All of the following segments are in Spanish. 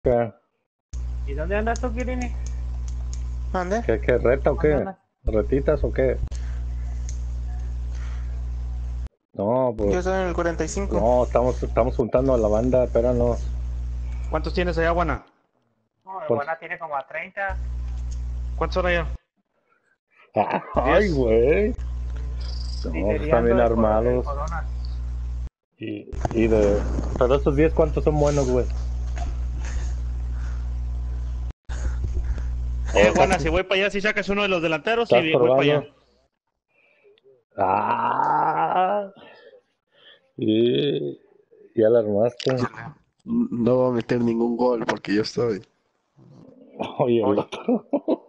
¿Qué? ¿Y dónde andas tú, Kirini? ¿Dónde? ¿Qué reta o ¿Dónde qué? andas? ¿Retitas o qué? No, Yo pues, estoy en el 45. no, estamos juntando a la banda, espéranos. ¿Cuántos tienes allá, Juana? No, el ¿Cuántos? Buena tiene como a 30. ¿Cuántos son allá? Ay, ¿10? güey. No, están Liderando bien el armados. Corona. Y de... Pero estos 10, ¿cuántos son buenos, güey? Juana, si voy para allá, si sacas uno de los delanteros, ¿Estás sí, voy para allá. probando? Ah, y ya la armaste. No va a meter ningún gol porque yo estoy. Oye, el otro.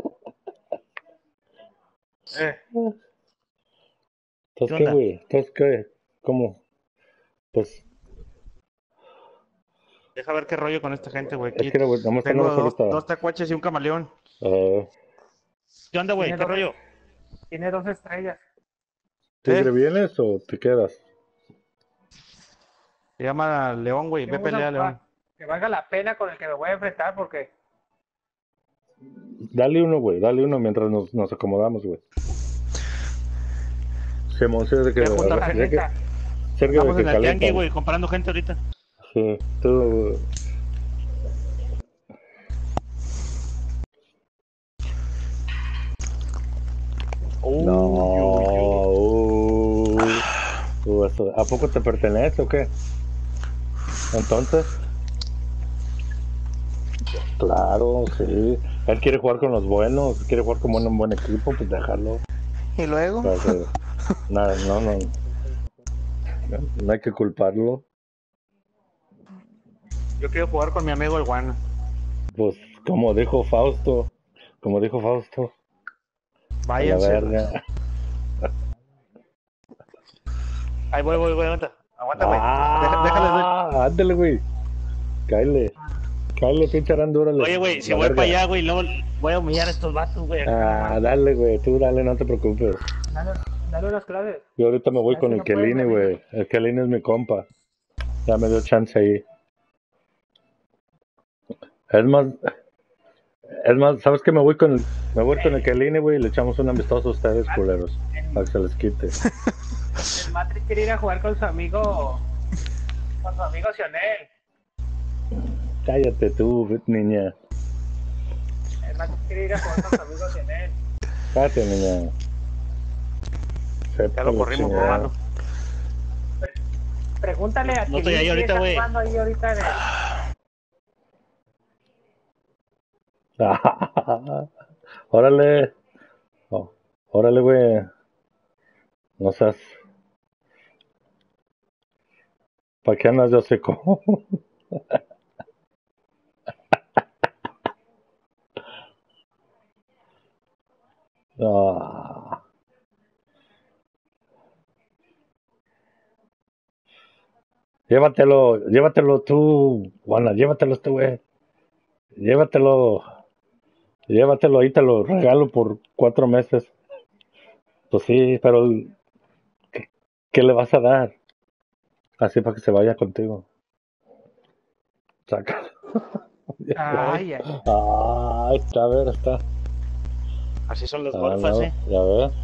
¿Qué Entonces, ¿qué, onda? güey? Entonces, ¿qué? ¿Cómo? Pues, Deja ver qué rollo con esta gente, güey. es Aquí que, güey, nomás tengo tenemos ahorita. dos tacuaches y un camaleón. eh, ¿Qué onda, güey? Tiene ¿Qué dos, rollo? tiene 2 estrellas. ¿Tigre vienes o te quedas? Se llama León, güey. Ve Vamos a pelea, León. jugar. Que valga la pena con el que me voy a enfrentar porque Dale uno mientras nos acomodamos, güey. Se emociona de que... Voy a juntar a ver, gente. ya que cerca de Estamos que en el tianguis, calientan. güey, comparando gente ahorita. Sí, tú... No, eso, ¿a poco te pertenece o qué? Entonces, claro, sí. Él quiere jugar con los buenos, quiere jugar con un buen equipo, pues déjalo. ¿Y luego? O sea, nada, no hay que culparlo. Yo quiero jugar con mi amigo el Juana. Pues como dijo Fausto, a la Váyanse. verga. Ahí voy, aguanta. Aguanta, güey. Déjale, güey. Ándale, güey. Cáele, pinche arandúrale. Oye, güey, si La voy verga. para allá, güey, luego voy a humillar a estos vatos, güey. Dale, güey, tú dale, no te preocupes. dale unas clases. Yo ahorita me voy Así con el no puede, Kelini, mi güey. El Kelini es mi compa. Ya me dio chance ahí. Es más, ¿sabes qué? Me voy con el Kelini, güey, y le echamos un amistoso a ustedes, culeros. Para que se les quite. El Matrix quiere ir a jugar con su amigo Sionel. Cállate tú, niña. El Matrix quiere ir a jugar con su amigo Sionel. Cállate, niña. Ya lo corrimos, chingada. hermano. Pregúntale a No estoy ahí quién ahorita, está güey. jugando ahí ahorita en el... Órale. Oh, órale, güey. No seas. ¿Para qué andas de hocico? Ah. Llévatelo tú, Juana, llévatelo este güey. Llévatelo, ahí te lo regalo por 4 meses. Pues sí, pero ¿qué le vas a dar? Así para que se vaya contigo. Saca. Ay, ay. Está, a ver, está. Así son las golfas, No, ya ves.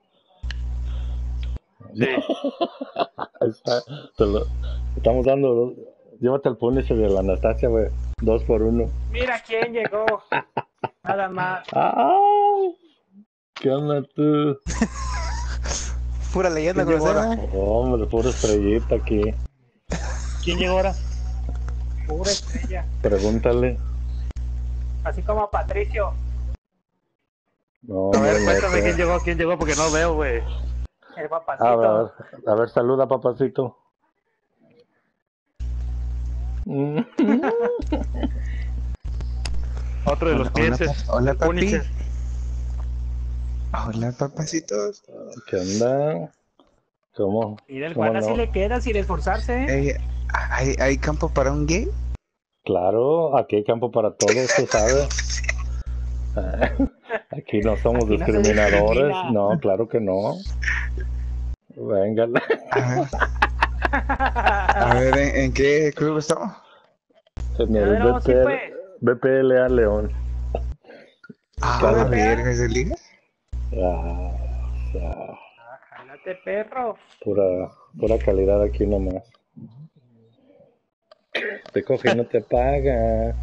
Sí. Ahí está. Estamos dando. Llévate al Punisher de la Anastasia, güey. 2 por 1. Mira quién llegó. Nada más. ¡Ay! ¿Qué onda tú? Pura leyenda ¿Quién llegó grosera. Hombre, pura estrellita aquí. ¿Quién llegó ahora? Pura estrella. Pregúntale. Así como a Patricio. No, A ver, no, cuéntame no. quién llegó, porque no veo, güey. El papacito. A ver, saluda, papacito. Otro de los pienses. Hola, el papi. Punisher. Hola, papacitos. ¿Qué onda? ¿Cómo? Y del ¿Cómo Juan así no? le queda sin esforzarse. ¿Hay campo para un gay? Claro, aquí hay campo para todos, tú sabes. Aquí no somos Aquí no se discriminadores. discrimina. No, claro que no. Venga. A ver, ¿en qué club estamos? En ¿A el dónde vamos a ir, Better, pues? BPLA León. Ah, Claro. verga, ¿es de liga? Jálate, perro. Pura calidad aquí nomás. Te coge y no te paga.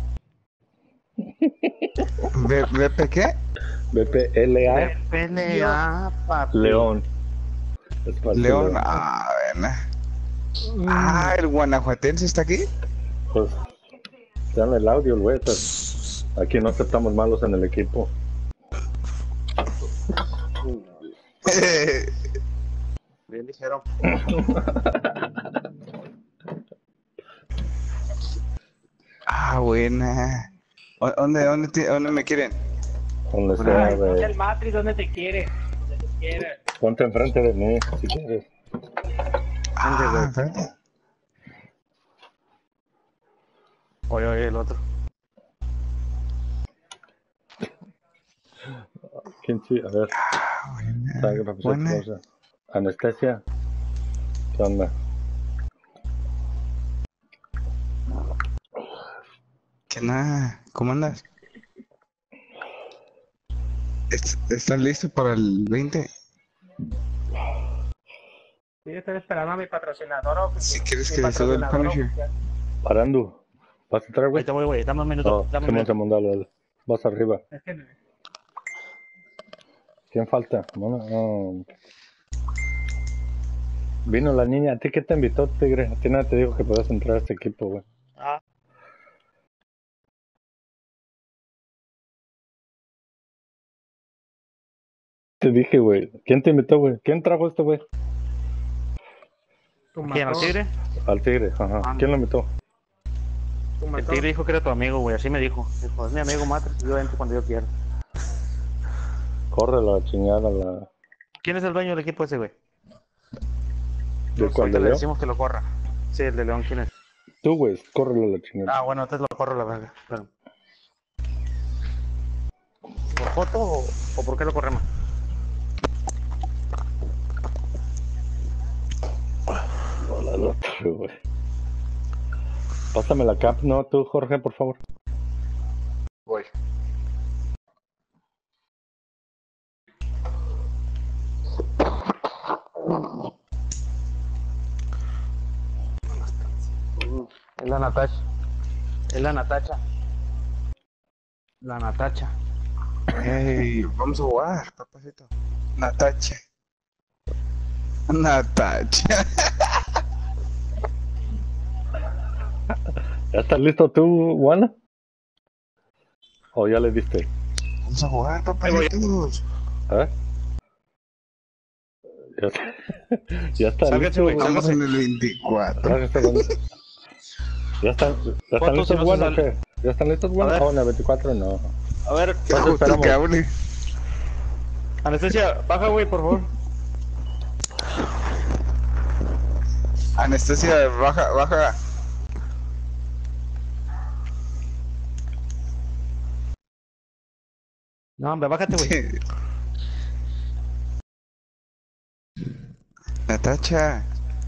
¿BP qué? BPLA Pelea, papi. León. Es parte León. León. Ah, bueno. Ah, el guanajuatense está aquí. Pues, dale el audio, güey. Pues, aquí no aceptamos malos en el equipo. Bien ligero. Ah, buena. ¿Dónde me quieren? Donde sea, Ay, güey. el Matrix, ¿dónde te quiere? Donde te quiere. Ponte enfrente de mí, si quieres. Ah, espérate. Oye, el otro. ¿Quién sí? A ver. Saga, profesor, Buena. pausa. Anestesia. ¿Qué onda? ¿Qué nada? ¿Cómo andas? ¿Estás listo para el 20? Sí, estoy esperando a mi patrocinador oficial. Si quieres Mi que le suba el patrocinador Punisher. oficial. Parando. ¿Vas a entrar, güey? Ahorita voy, güey. Dame un minuto. No, Dame un Simón, minuto. Simón, dale. Vas arriba. Es que ¿Quién falta? No. Vino la niña. ¿A ti qué te invitó, Tigre? A ti nadie te dijo que podías entrar a este equipo, güey. Ah. Te dije, güey. ¿Quién te invitó, güey? ¿Quién trajo esto, güey? tú ¿Quién, al mató, tigre? Al Tigre, ajá. ¿Quién lo invitó? tú El mató. tigre dijo que era tu amigo, güey. Así me dijo. Dijo, es mi amigo Matrix. Yo entro cuando yo quiera. Corre la chingada, la... ¿Quién es el dueño del equipo ese, güey? ¿De cuál, Ahorita de le Leo? decimos que lo corra. Sí, el de León. ¿Quién es? Tú, güey. Córrelo la chingada. Ah, bueno, entonces lo corro la verga. Espera. ¿Por foto o por qué lo corremos? Hola, el otro, güey. Pásame la cap, no, tú, Jorge, por favor. Voy. Es la Natacha. Es la Natacha. La Natacha. Hey, vamos a jugar, papacito. Natacha. Natacha. ¿Ya estás listo tú, Juana? ¿O ya le diste? Vamos a jugar, papacitos. ¿Eh? Ya, ya está Sálganse, listo, güey, güey. Estamos sálganse. en el 24. Ya están ¿Cuántos listos, se Juana, nos o qué? ¿Ya están listos, Juana? A ver. Oh, en el 24 no. A ver, ¿Qué ¿Cuánto justo el esperamos? cable? Anestesia, baja, güey, por favor. Anestesia, baja. No, hombre, bájate, güey. Natacha.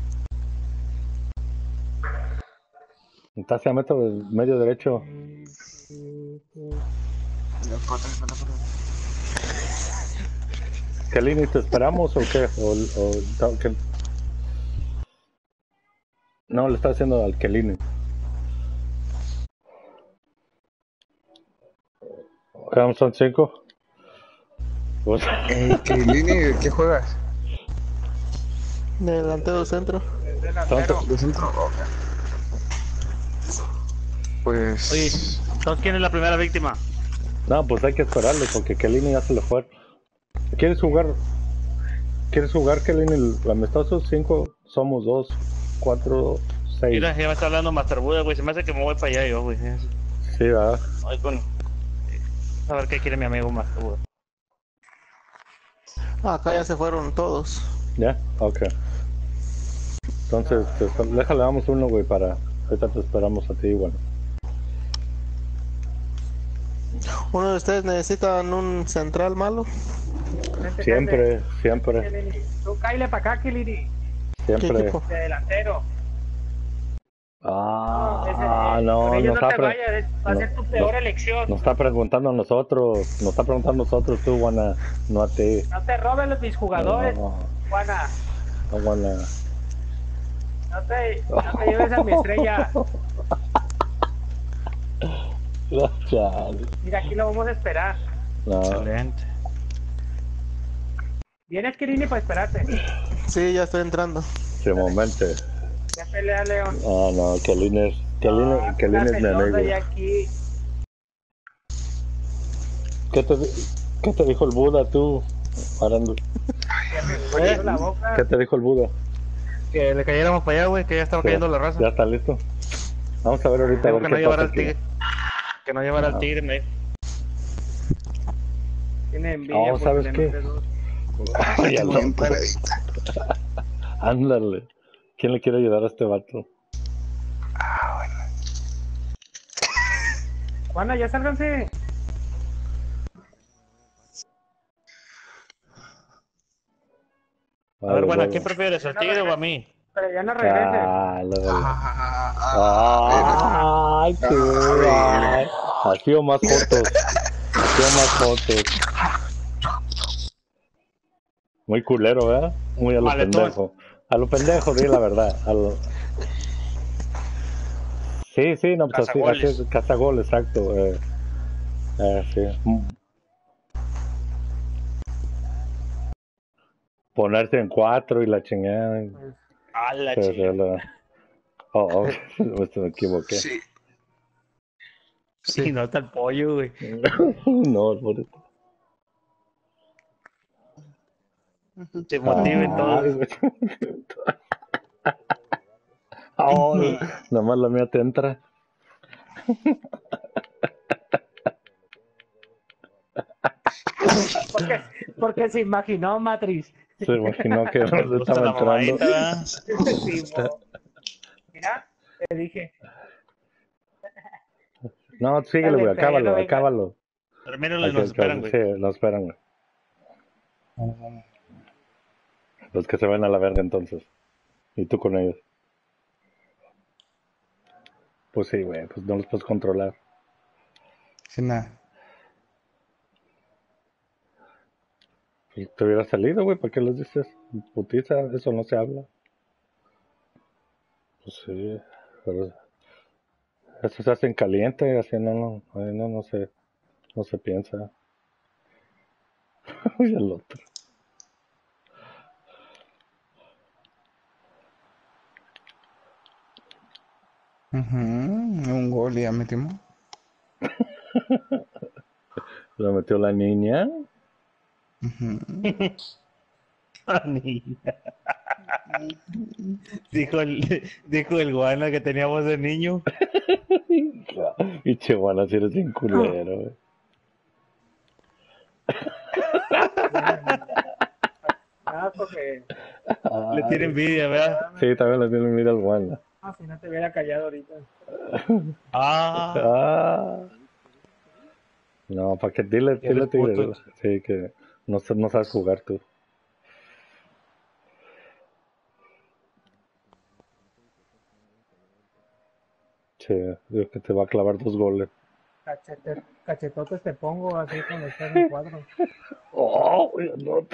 Entonces, meto del medio derecho. Kelini, ¿te esperamos o qué? ¿Qué? No, le está haciendo al Kelini. Vamos, son 5. Pues, Lini, ¿qué juegas? Delantero centro. Es delantero. ¿De centro? Pues... Oye, ¿sabes quién es la primera víctima? no, pues hay que esperarle porque Kelini ya se le fue. ¿Quieres jugar? Kelini, el amistoso? 5, somos 2, 4, 6. Mira, ya me está hablando Master Buda, güey. Se me hace que me voy para allá yo, güey. Sí, ¿verdad? Ay, con... A ver qué quiere mi amigo Master Buda. Ah, acá ya se fueron todos. ¿Ya? Ok. Entonces, déjale, damos uno, güey, para... Ahorita te esperamos a ti igual. ¿Uno de ustedes necesitan un central malo? Vente, Siempre, siempre, Kelly. Tú cáile para acá, Kelly. ¿Qué siempre. equipo? De delantero. Ah, no, Con ellos nos no está, te vayas, va a ser tu peor elección. nos está preguntando a nosotros. Nos está preguntando a nosotros tú, Juana. No a ti. No te roben mis jugadores, No, Juana. no, Juana. No te lleves a mi estrella. Chale. Mira, aquí lo vamos a esperar. No, Excelente. ¿Vienes, Kirini, para esperarte? Sí, ya estoy entrando. sí, momento. Ya pelea, León. No, Kelin es Una mi celosa amigo. y aquí. ¿Qué te dijo el Buda tú, Arando? Ya me poniendo la boca. ¿Qué te dijo el Buda? Que le cayéramos para allá, güey, que ya estaba Sí, cayendo la raza. ¿ya está listo? Vamos a ver ahorita a Digo ver que no qué llevara pasa al aquí. tigre. Que no llevara al tigre, me dijo. Tiene envidia. No, porque ¿sabes le qué? metes dos. Ay, al Bien otro. paradita. Ándale. ¿Quién le quiere ayudar a este vato? Juana, ya sálganse. A ver, bueno, ¿a quién prefieres, al tigre o a mí? Pero ya no regreses. Ay, tú, ay. Así o más fotos. Así o más fotos. Muy culero, ¿verdad? Muy a lo Maletón. pendejo. A lo pendejo, di la verdad. Sí, no, pues así Cazagoles. es, cazagol, exacto. Sí. Ponerse en cuatro y la chingada. A la Sí, sí, chica. Oh, me equivoqué. Sí. Y no está el pollo, güey. No, por eso. Se motiven Ay, todos. güey. Oh, nomás la mía te entra. Porque se imaginó Matrix. Se imaginó que Me nos gusta estaba la entrando. mamadita, ¿verdad? Mira, te dije. No, síguele, güey, Dale, pero ya no acábalo, venga. acábalo. Termínalo y nos esperan, güey. Sí, nos esperan, güey. Los que se ven a la verga entonces. Y tú con ellos. Pues sí, güey, pues no los puedes controlar. Sin nada. Pues te hubiera salido, güey, ¿para qué les dices? Putiza, eso no se habla. Pues sí, pero eso se hace en caliente, así no se piensa. Y el otro. Un gol ya metimos. Lo metió la niña. Niña. Dijo el guana que teníamos de niño. Y Chihuahua, si eres bien culero, güey. Porque. Le tiene envidia, ¿verdad? Sí, también le tiene mira al Wanda. Si no te hubiera callado ahorita. Ah. No, ¿para qué? Dile, Eres tigre. puto. Sí, que no sabes jugar tú. Sí, digo que te va a clavar 2 goles. Cachetotes te pongo así cuando estás en cuadro. Oh, güey, no.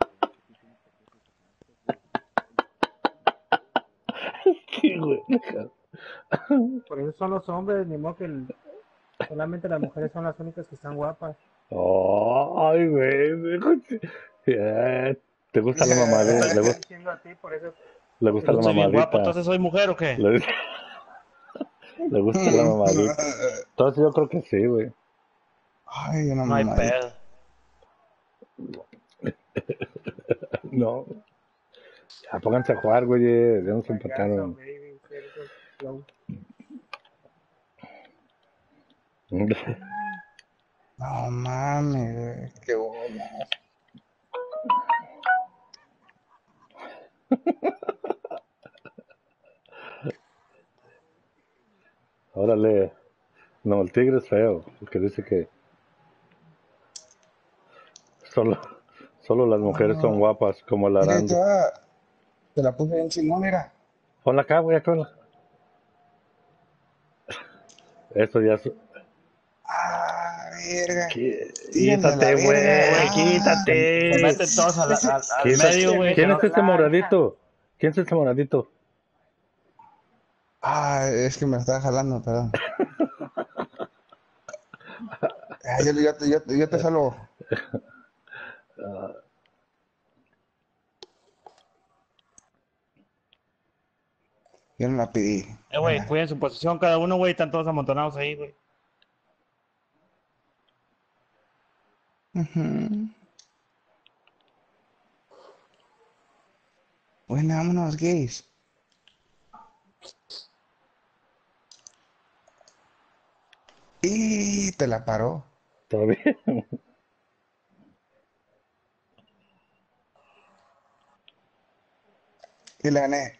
Sí, güey. Por eso son los hombres, ni modo que solamente las mujeres son las únicas que están guapas. Ay, güey. ¿Te gusta la mamadita? Estoy diciendo a ti, por eso. Le gusta la Soy bien guapo, mamadita. entonces soy mujer o qué? Le gusta la mamadita. Entonces yo creo que sí, güey. Ay, una No hay mamadita. pedo. No. Ya pónganse a jugar, güey. Ya nos empataron. No mames, güey. Qué bola. Órale. No, el tigre es feo. Porque dice que solo las mujeres son guapas, como el Mira, Arando. te la puse bien chingón, mira. Ponla acá, güey, acá. Eso ya es... Ah, verga. Quítate, a la güey, verga. Se quítate. meten todos al ¿Quién, medio, güey. ¿Quién que es no- ese moradito? ¿Quién es ese moradito? Es que me estaba jalando, perdón. Yo te salvo. Yo no la pedí. Güey, cuiden su posición cada uno, güey. Están todos amontonados ahí, güey. Ujú. Bueno, vámonos, gays. Y te la paró. Todavía. Y la gané.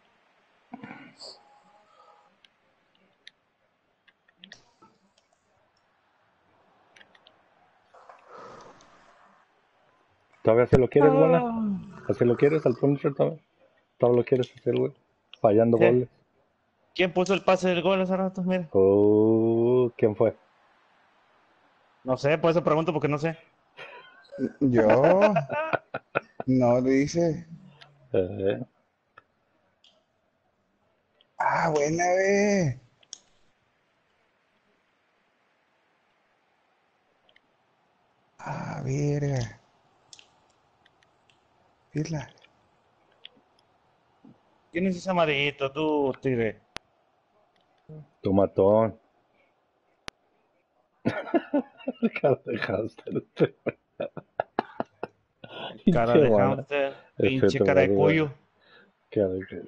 ¿Todavía se lo quieres, buena? ¿O se lo quieres al Punisher todavía? ¿Todavía lo quieres hacer, güey? Fallando ¿Qué? goles. ¿Quién puso el pase del gol hace rato? Mira. ¿Quién fue? No sé, por eso pregunto porque no sé. Yo. No dice. Eh, Buena, ve. Verga. Isla. ¿Quién es ese amarillito? Tú, tigre. tu matón. Cara de hámster. Cara Pinche de buena. hámster. Ese Pinche tu cara de verga. cuyo. Cara de-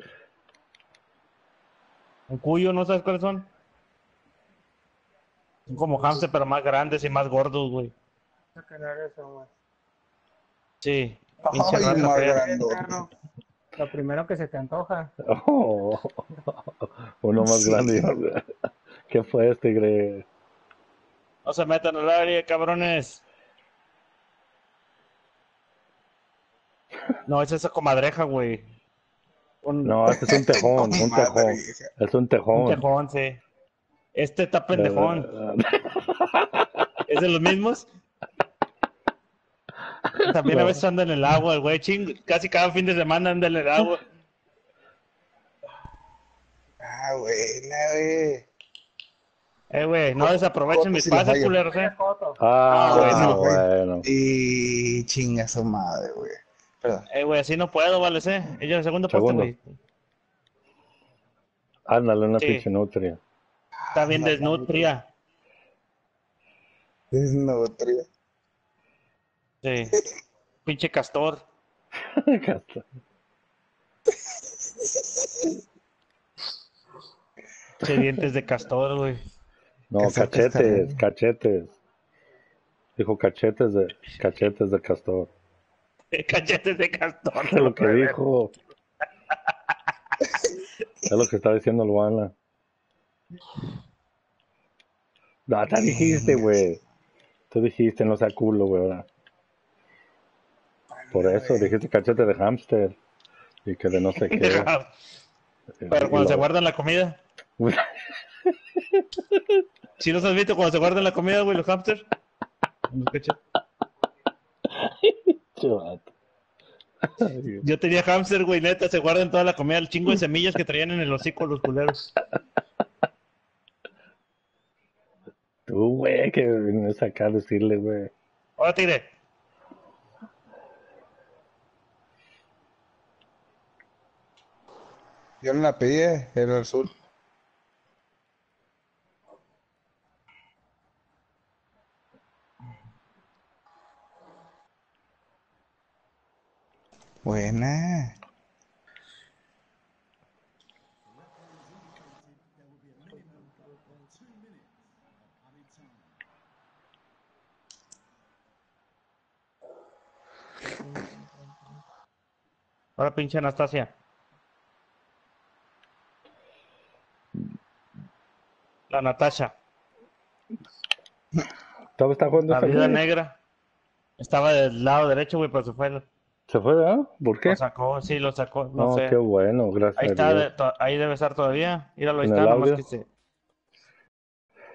¿Un cuyo? ¿No sabes cuáles son? Son como hámster, pero más grandes y más gordos, güey. Sacar eso, güey. Sí. Pinche Ay, rata más fea. grandote. Lo primero que se te antoja. Oh, uno más Sí. grande. ¿Qué fue este, tigre? No se metan al área, cabrones. No, es esa comadreja, güey. No, este es un tejón, un Madre, tejón. hija. Es un Un tejón. tejón, sí. Este está pendejón. ¿Es de los mismos? También a No. veces anda en el agua, el güey. Casi cada fin de semana anda en el agua. Buena, ve. Güey, no desaprovechen Coto mis si la pases, fallo. culeros, Coto. güey, Ah, no. bueno. Y chinga su madre, güey. Perdón. Güey, así no puedo, vale, sé. Ella en el segundo poste, Segundo. güey. Ándale, una Sí. pinche nutria. Está bien desnutria. Desnutria. Sí. Pinche castor. Che, dientes de castor, güey. No, Castor cachetes, cascarero. cachetes. Dijo cachetes de castor. Cachetes de castor. Es lo que dijo. Es lo que está diciendo Luana. No, te dijiste, güey. Tú dijiste, no sea culo, güey, ahora. Por eso dijiste cachete de hámster. Y que de no sé qué. Pero cuando se guardan la comida. ¿Sí los has visto cuando se guardan la comida, güey, los hamsters? Chaval. Yo tenía hamster, güey, neta, se guardan toda la comida, el chingo de semillas que traían en el hocico los culeros. Tú, güey, que vienes acá a decirle, güey. Hola, tigre. Yo no la pedí, era el azul. Buena. Hola, pinche Anastasia. La Natasha. ¿Todavía está jugando La ese vida güey? negra. Estaba del lado derecho, güey, pero se fue. ¿Se fue, verdad? ¿Por qué? Lo sacó, sí, lo sacó, no No, sé. qué bueno, gracias Ahí a está, Dios. ahí debe estar todavía. Míralo, ahí ¿En está, el nomás audio? que se...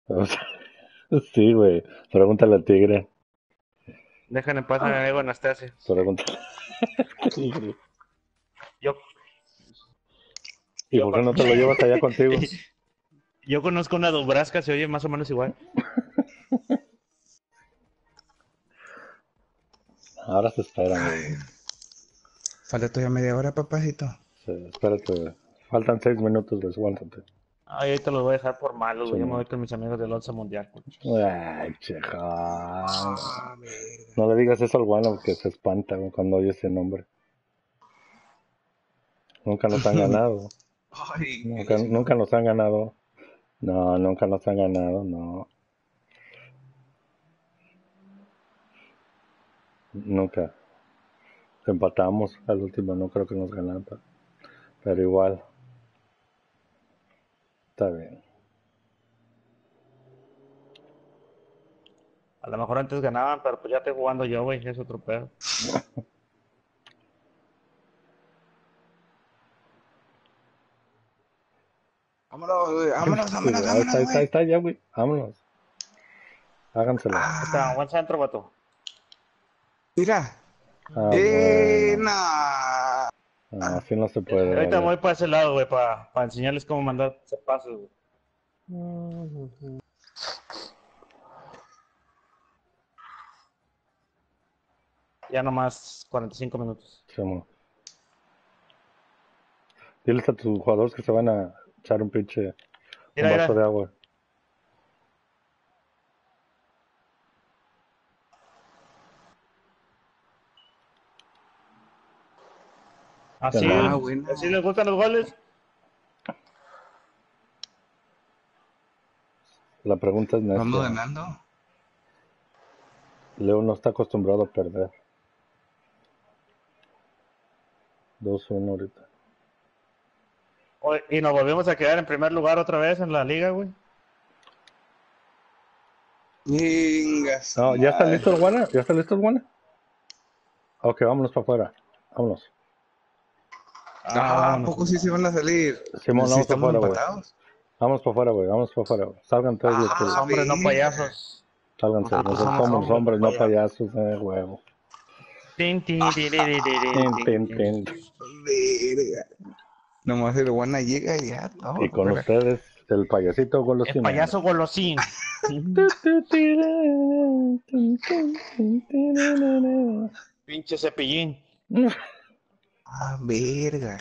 O sea, sí, güey. Pregúntale al tigre. Dejen en paz a mi amigo Anastasio. Pregúntale al tigre. Yo, ¿Y yo, por qué con- no te lo llevas allá contigo? yo conozco una Dubrasca, se oye más o menos igual. Ahora se esperan, güey. Falta todavía media hora, papacito. Espérate, güey. Faltan 6 minutos, güey. Aguántate. Ay, ahorita los voy a dejar por malos, Sí, güey. Yo me no. voy con mis amigos del Once Mundial, coche. Ay, cheja. Ah, verga. No le digas eso al guano porque se espanta, güey, cuando oye ese nombre. Nunca nos han ganado. Ay, Nunca nos han ganado. No, nunca nos han ganado, no. Nunca. Empatamos al último, no creo que nos ganaran. Pero igual. Está bien. A lo mejor antes ganaban, pero pues ya estoy jugando yo, güey. Es otro pedo. vámonos, güey, vámonos, Sí, vámonos, güey, vámonos, ahí güey. está, ya, güey. Vámonos. Háganselo. Está, Ah, buen centro, vato. mira. Ah, bueno. Nah. No, así no se puede, Ahorita me vale. voy para ese lado, güey, para enseñarles cómo mandar ese paso, güey. Ya nomás 45 minutos. Sí, amor. Diles a tus jugadores que se van a echar un pinche Mira, un vaso mira. de agua. Así, Ah, buena. así les gustan los goles. La pregunta es Vamos necia. ganando. Leo no está acostumbrado a perder. 2-1 ahorita. Y nos volvimos a quedar en primer lugar otra vez en la liga, güey. Venga, No, ¿ya está madre. listo el Guana? ¿Ya está listo el Guana? Ok, vámonos para afuera. Vámonos. Ah, ¿a Vámonos. poco sí se van a salir? Simón, ¿Sí vamos para estamos afuera, güey. empatados? Vamos para afuera, güey. Vamos para afuera, güey. Salgan todos los que... Los Ah, hombres, no verga. payasos. Sálganse. Nosotros Nosotros somos somos hombres, no payasos, huevo. Tin, tin, tin, tin, tin, Tin, tin, tin. tin. Verga. Nomás el Guana llega y ya, todo. Y con fuera. ustedes, el payasito El golosino. payaso golosín. Pinche cepillín. Ah, verga.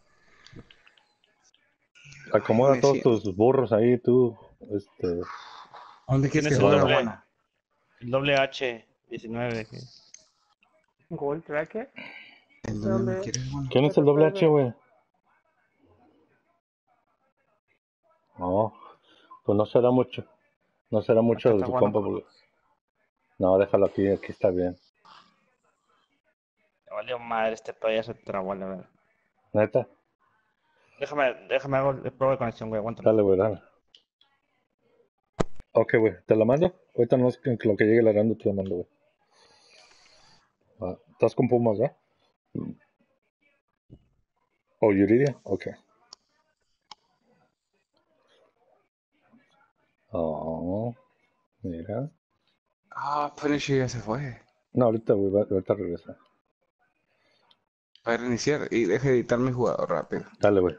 Acomoda Ay, todos me tus burros ahí, tú. ¿Dónde quieres Tienes que el juegue doble, Guana? el doble H 19. Gold Tracker. ¿En dónde quieres Guana? ¿Quién es el doble H, güey? No, pues no será mucho. No será mucho Acá de está tu jugando compa, con porque... No, déjalo aquí, aquí está bien. Me valió madre este payaso trabó, la verdad. ¿Neta? Déjame hago el prueba de conexión, güey. Aguántame. Dale, güey, dale. Ok, güey, ¿te la mando? Ahorita no es que lo que llegue la rando te la mando, güey. ¿Estás con Pumas, ¿eh? ¿O Yuridia? Ok. Oh, mira. Ah, Punisher ya se fue. No, ahorita, güey, ahorita regresa. Va a reiniciar y deja de editar mi jugador rápido. Dale, güey.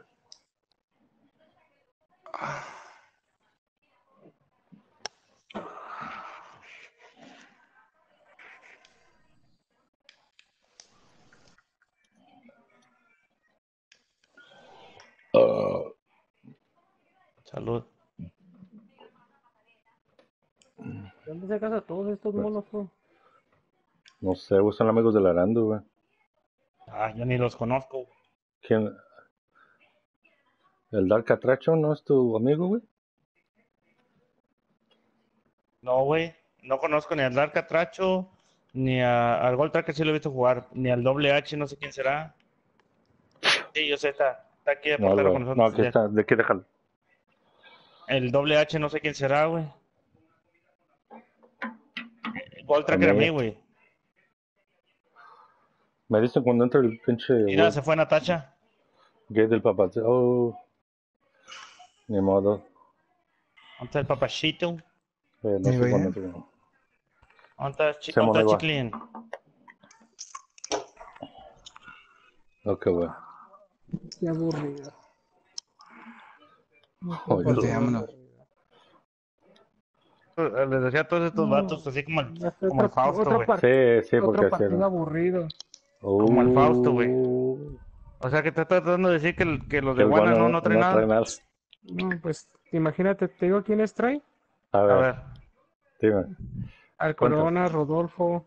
Ah, Salud. ¿De dónde sacas a todos estos monos, tú? no sé, güey, son amigos del Arando, güey. Ah, yo ni los conozco. ¿Quién? ¿El Dark Atracho no es tu amigo, güey? No, güey. No conozco ni al Dark Atracho, ni al Gold Tracker, sí lo he visto jugar, ni al doble H, no sé quién será. Sí, yo sé, está aquí de No, portero güey. con No, nosotros. aquí está. ¿De qué déjalo? El doble H, no sé quién será, güey. Gold A Tracker a mí, mí. güey. Me dicen cuando entra el pinche Mira, güey se fue Natacha. gay del papá. Oh, ni modo. ¿Dónde está el papachito? No Ahí sé va cuándo ya. se- ¿Dónde está, Se dónde me está va. Chiclín? Ok, güey. Qué aburrido. Oye, Pues vámonos. Les decía a todos estos vatos, así Ya fue como el Fausto, güey. sí, porque otro así partido era. aburrido. Como el Fausto, güey. Uh, O sea, que está tratando de decir que los que de el Guana guano no traen no trae nada. nada. No, pues imagínate, te digo quiénes trae. A A ver, ver, dime. Al ¿Cuántas? Corona, Rodolfo,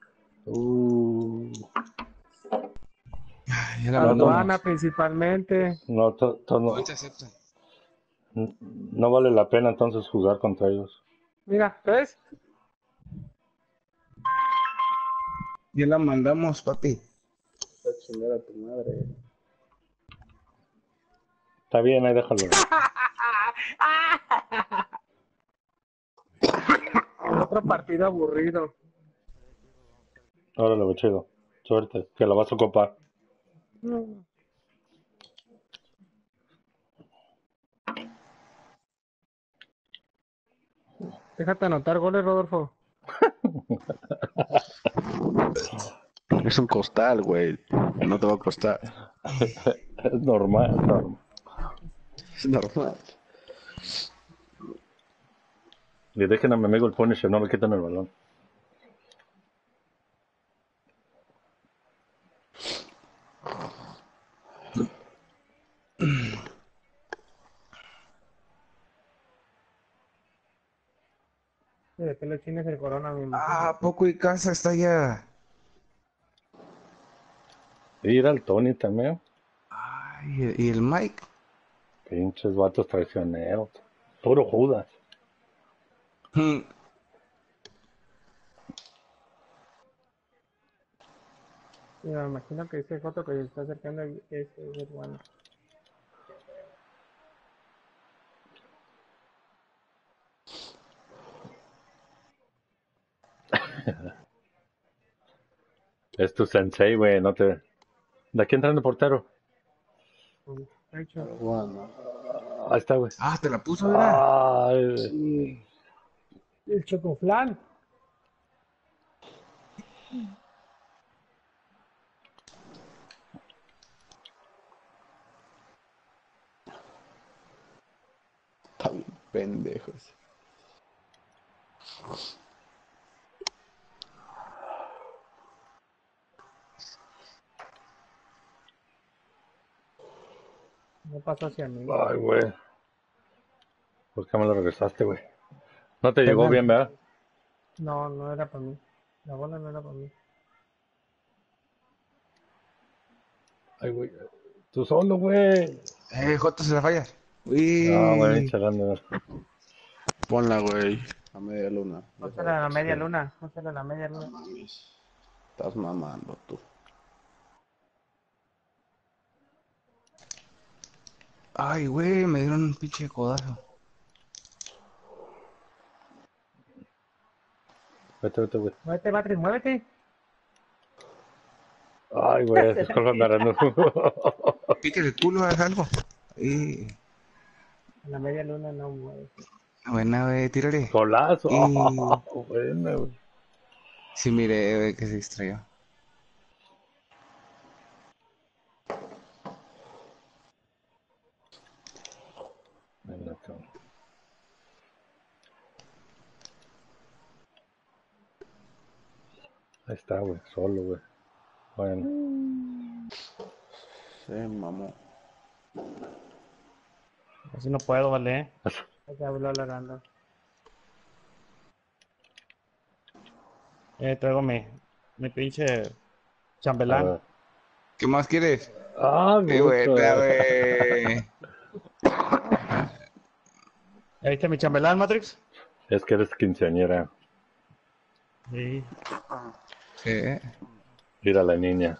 Ya la a No, Duana principalmente. no, no, Ahorita acepta. no vale la pena entonces jugar contra ellos. Mira, ¿ves? Ya la mandamos, papi. Está bien, ahí déjalo. Otro partido aburrido. Órale, güey, chido. Suerte, que la vas a ocupar. Mm. Déjate anotar goles, Rodolfo. Es un costal, güey. No te va a costar. Es normal. Es normal. Y dejen a mi amigo el Punisher, no le quiten el balón. Sí, de pelo chino es el Corona, me imagino. Ah, poco y casa está allá. Ir al Tony también. Ay, y el Mike. Pinches vatos traicioneros. Puro Judas. Mm, Sí, me imagino que ese foto que se está acercando es el bueno. Es tu sensei, güey, no te... ¿De aquí entrando portero? De hecho, Ahí está, güey. Ah, te la puso, mira. Ay, el Chocoflan. Está bien pendejos. No pasó hacia mí. ay, güey. ¿Por qué me lo regresaste, güey? No te llegó Perdón. bien, ¿verdad? No, no era para mí. La bola no era para mí. Ay, güey. Tú solo, güey. Jota se la falla. No, güey, Uy. charlando. Ponla, güey. A media luna. Pónsela a la media luna. Pónsela a la media luna. Estás mamando tú. Ay, güey, me dieron un pinche codazo. Vete, güey. Muévete, Matrix, muévete. Ay, güey, esos colores naranjos. Píquele el culo, haz algo. Y... A la media luna no mueve. Buena, güey, tírale. Golazo. Y... Bueno, güey. Sí, mire, güey, que se distrayó. Venga, cabrón. Ahí está, güey, solo, güey. Bueno, Se mamó. así no puedo, vale. Ya habló alargando. Traigo mi pinche a chambelán. ver. ¿Qué más quieres? Ah, Qué mucho. buena, güey. ¿Ahí está mi chambelán, Matrix? Es que eres quinceañera. Sí. Sí. Ir a la niña.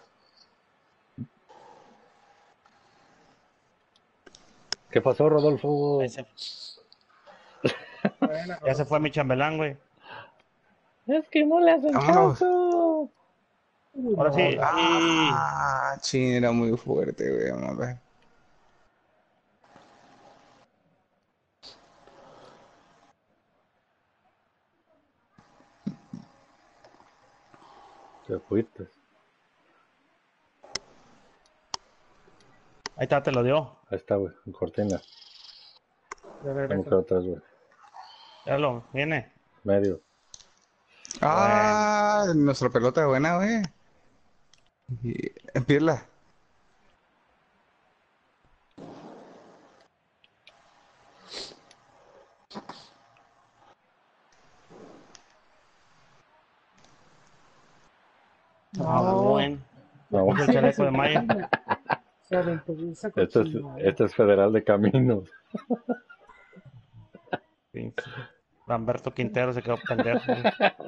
¿Qué pasó, Rodolfo? Ahí se- Bueno, ya se fue mi chambelán, güey. Es que no le hacen Vámonos. caso. Ahora sí. Y... Ah, chin, era muy fuerte, güey. Vamos a ver. Te fuiste. Ahí está, te lo dio. Ahí está, güey, en cortina. De No me regreso. quedo atrás, güey. Ya lo, viene. Medio. Ah, nuestra pelota buena, güey. Pierla. Ah, bueno. No, Puso el chaleco de Maya. Se aventó esa este cochinada. es Federal de Caminos. Pinche. Lamberto Quintero se quedó pendejo. güey.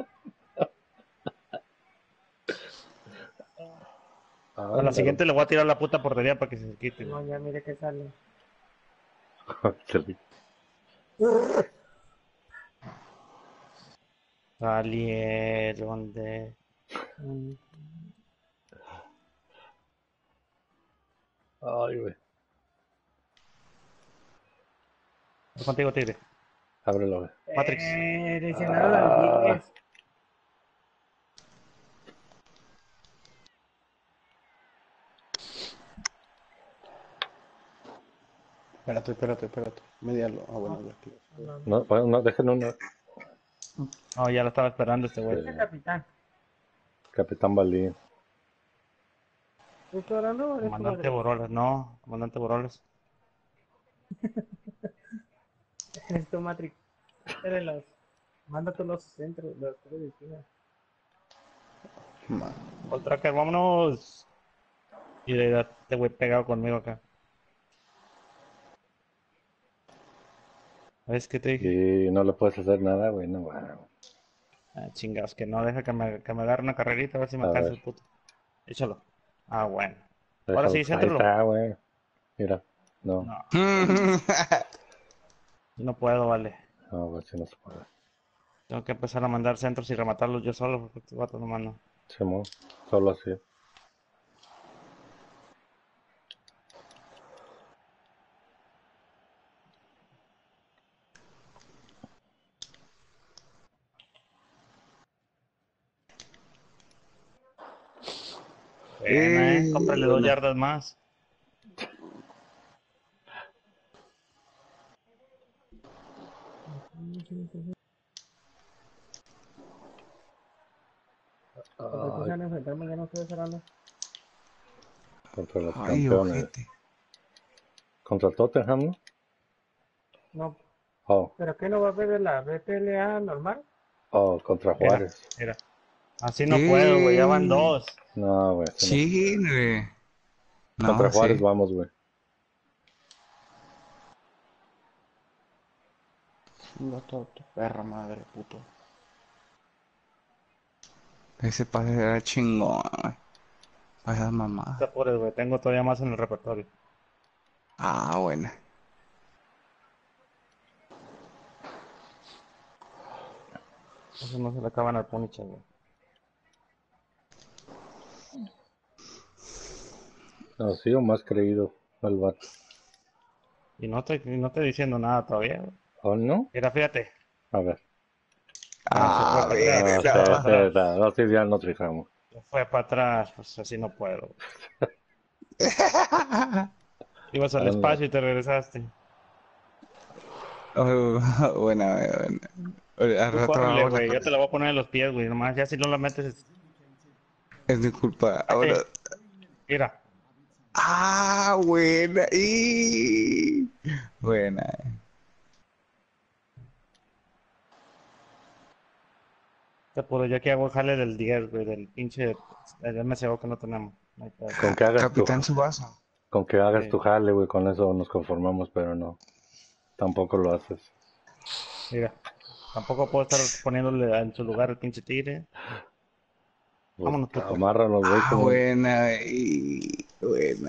A la siguiente le voy a tirar la puta portería para que se quite. No, ya mire que sale. Salieron de... Mm, Ay, güey. Voy contigo, Tigre. Ábrelo, güey. Matrix. Lesionado al 10. Espérate. Medialo. Ah, bueno, ya que. No, bueno, no, dejen uno. Oh, ya lo estaba esperando este güey. Ese capitán. Capitán Balín. ¿Estás orando o eres tu Comandante madre? Boroles, no. Comandante Boroles. Eres tu Matrix. Mándate los centros, los tres de esquina. Ma- All Tracker, vámonos. Y de este güey pegado conmigo acá. ¿Ves qué te dije? Y no le puedes hacer nada, güey. No, güey. Ah, chingados, que no deja que me agarre una carrerita a ver si me A alcanza ver. el puto. Échalo. Ah, bueno. Ahora sí, Ahí céntralo. está, güey. Mira. No, No, no puedo, vale. no, güey, sí no se puede. Tengo que empezar a mandar centros y rematarlos yo solo porque estos vatos no mandan. Simón, solo así. Buena, cómprale 2 buena. yardas más. ¿Contra quién se Ay, van a enfrentar mañana ustedes orando? contra los Ay, campeones. ojete. Contra el Tottenham, ¿no? No. Oh, ¿Pero qué no va a haber de la BPLA normal? oh, contra Mira, Juárez. mira. Así no puedo, güey, ya van 2. No, güey. sí no. Sí, güey. Contra No, Juárez sí. vamos, güey. Chinga toda tu perra madre, puto. Ese pase era chingón, güey. Vaya mamá. Te apures, güey, tengo todavía más en el repertorio. Ah, buena. Eso no se le acaban al Puniche, güey. No, sí o más creído el vato. Y no estoy diciendo nada todavía, güey. ¿Oh, no? Mira, fíjate. A ver. No, se fue Ah, para ver, atrás. No, Se fue para atrás. no, sí, ya nos fijamos. Se fue para atrás. Pues así no puedo. Ibas al Anda. espacio y te regresaste. Oh, buena, buena. Al Tú rato córrele, vamos güey. Yo te la voy a poner en los pies, güey. Nomás ya si no la metes. Es mi culpa. Vete. Ahora. Mira. Ah, buena. Y... Buena. Te apuro. Yo aquí hago el jale del 10, güey. Del pinche. El MCO que no tenemos. No hay pedo. Con que hagas Capitán Subasa. con que hagas Sí. tu jale, güey, con eso nos conformamos, pero no. Tampoco lo haces. Mira. Tampoco puedo estar poniéndole en su lugar el pinche tigre. Pues, Vámonos, puto. amárranos, güey, Ah, como... buena. Y... Buena.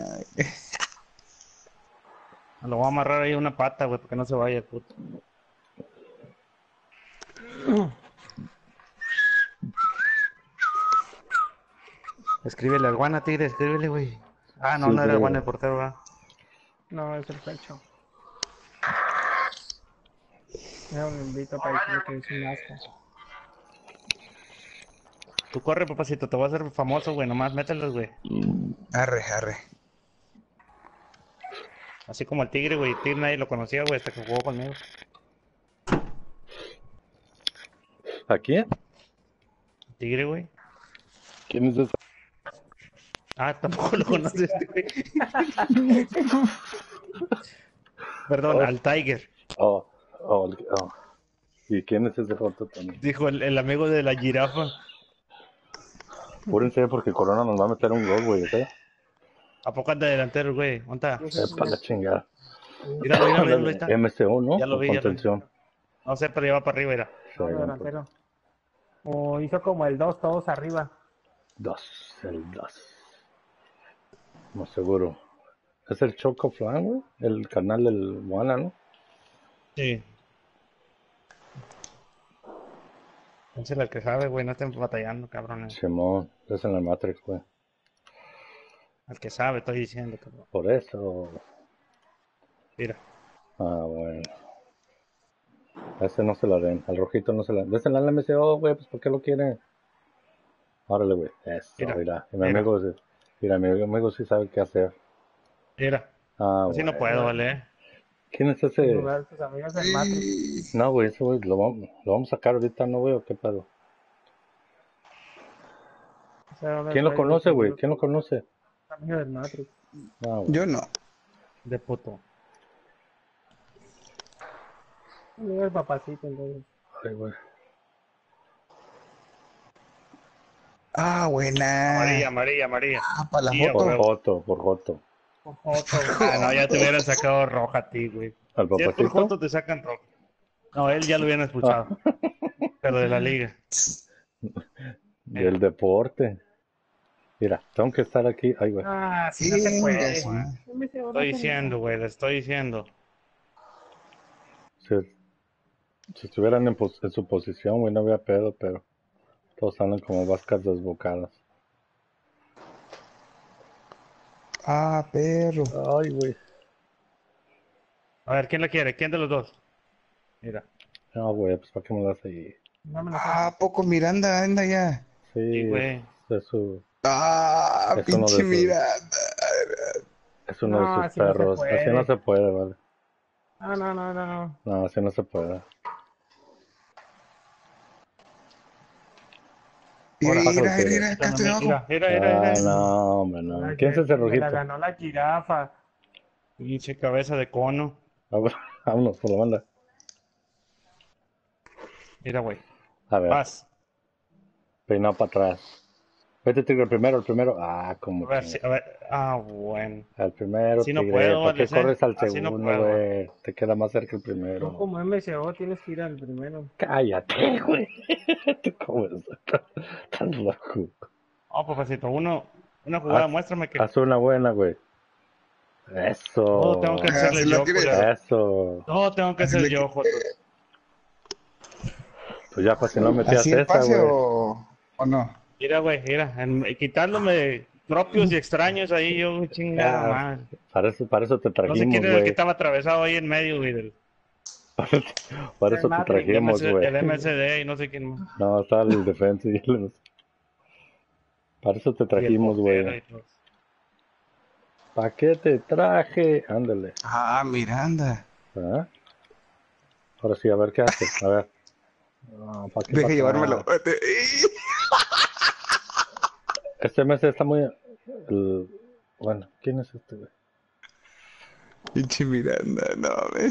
Lo voy a amarrar ahí una pata, güey, para que no se vaya el puto. Escríbele al Guana, tigre, escríbele, güey. Ah, no, Sí, no era creo. Guana el portero, ¿verdad? No, es el pecho. Ya un invito para decirle que es un asco. Tú corre, papacito, te voy a hacer famoso, güey. Nomás mételos, güey. Arre, arre. Así como el Tigre, güey. El Tigre nadie lo conocía, güey, hasta que jugó conmigo. ¿A quién? Tigre, güey. ¿Quién es ese? Ah, tampoco lo conoces, güey. Perdón, al Tiger. Oh, oh. ¿Y quién es ese roto también? Dijo el amigo de la jirafa. Púrense porque Corona nos va a meter un gol, güey, ¿eh? ¿A poco anda delantero, güey? ¿Dónde está? Para la chingada. Míralo, míralo, ahí está. MCO, ¿no? Ya lo O vi, ya lo vi. contención. No sé, pero ya va para arriba, mira. Sí, delantero. O hizo como el 2, todos arriba. el 2. No seguro. Es el Choco Flan, güey. El canal del Moana, ¿no? Sí. Ese es el que sabe, güey. No estén batallando, cabrones. Simón, es en la Matrix, güey. Al que sabe, estoy diciendo, cabrón. Por eso. Mira. Ah, bueno. A ese no se la den. Al rojito no se la den. Désela al MCO, güey. Pues ¿por qué lo quieren? Órale, güey. Eso, mira. Mi amigo, mira, mi amigo sí sabe qué hacer. Mira. Ah, Así no puedo, ¿vale? ¿Quién es En ese? lugar de sus amigos del Matrix. No, güey, ese güey lo vamos a sacar ahorita, ¿no, güey? ¿O qué pedo? O sea, ¿Quién lo conoce, güey? ¿Quién lo conoce? Amigo del Matrix. Ah, güey. Yo no. De puto. Amigo del papacito, entonces. Ay, güey. Ah, buena. Amarilla. Ah, para la Sí, foto. Por Joto. Por foto. Ah, no, ya te hubieran sacado roja a ti, güey. ¿Al Si es por papacito? Joto, te sacan roja. No, él ya lo hubieran expulsado. Pero de la liga. Del deporte. Mira, tengo que estar aquí. Ay, güey. Ah, sí, no se puede. Sí. Estoy diciendo, güey, le estoy diciendo. Si estuvieran en su posición, güey, no había pedo, pero todos andan como vascas desbocadas. Ah, perro. Ay, güey. A ver, ¿quién la quiere? ¿Quién de los dos? Mira. No, güey, pues ¿para qué me das ahí? No me lo sé. Ah, poco Miranda, anda ya. Sí, Sí, güey. es su... Ah, Es uno pinche de esos. Miranda. Es uno No, de sus así no se perros. puede. Así no se puede, vale. No. No, así no se puede. Mira, Ahora, mira, pájaro, mira, acá estoy abajo. Mira. Ah, no, hombre, no. ¿Quién es ese Me rojito? la ganó la jirafa. Pinche cabeza de cono. Vámonos por la banda. Mira, güey. A ver, Vas. peinado para atrás. Vete, Tigre, el primero. Ah, como A ver, que... a ver. Ah, bueno. El primero, Así no Tigre. puedo, ¿Para qué Alex, corres al así no segundo, puedo. güey? Te queda más cerca el Tú primero. como MCO tienes que ir al primero. Cállate, güey. ¿Tú cómo es? Estás loco. Oh, papacito, una jugada, muéstrame que Haz una buena, güey. Eso. todo tengo que hacerle si lo yo, quieres. culero. Eso. Todo tengo que hacer yo, Joto. Pues ya, pues si no metías ¿Así el esa, pase güey. o no? Mira, güey, quitándome propios y extraños ahí, yo chingada Ah, más. Para eso te No sé trajimos, quién era el que güey. estaba atravesado ahí en medio, güey, del Para eso te trajimos, güey. el MSD y no sé quién más. No, estaba el defensa y el... Para eso te Y el trajimos, portero güey. y todo. ¿Para qué te traje? Ándale. Ah, Miranda. ¿Ah? Ahora sí, a ver qué haces. A ver. No, ¿para qué Deja pa' llevármelo. atrás? Este mes está muy... Bueno, ¿quién es este, güey? Pinche Miranda, no, me.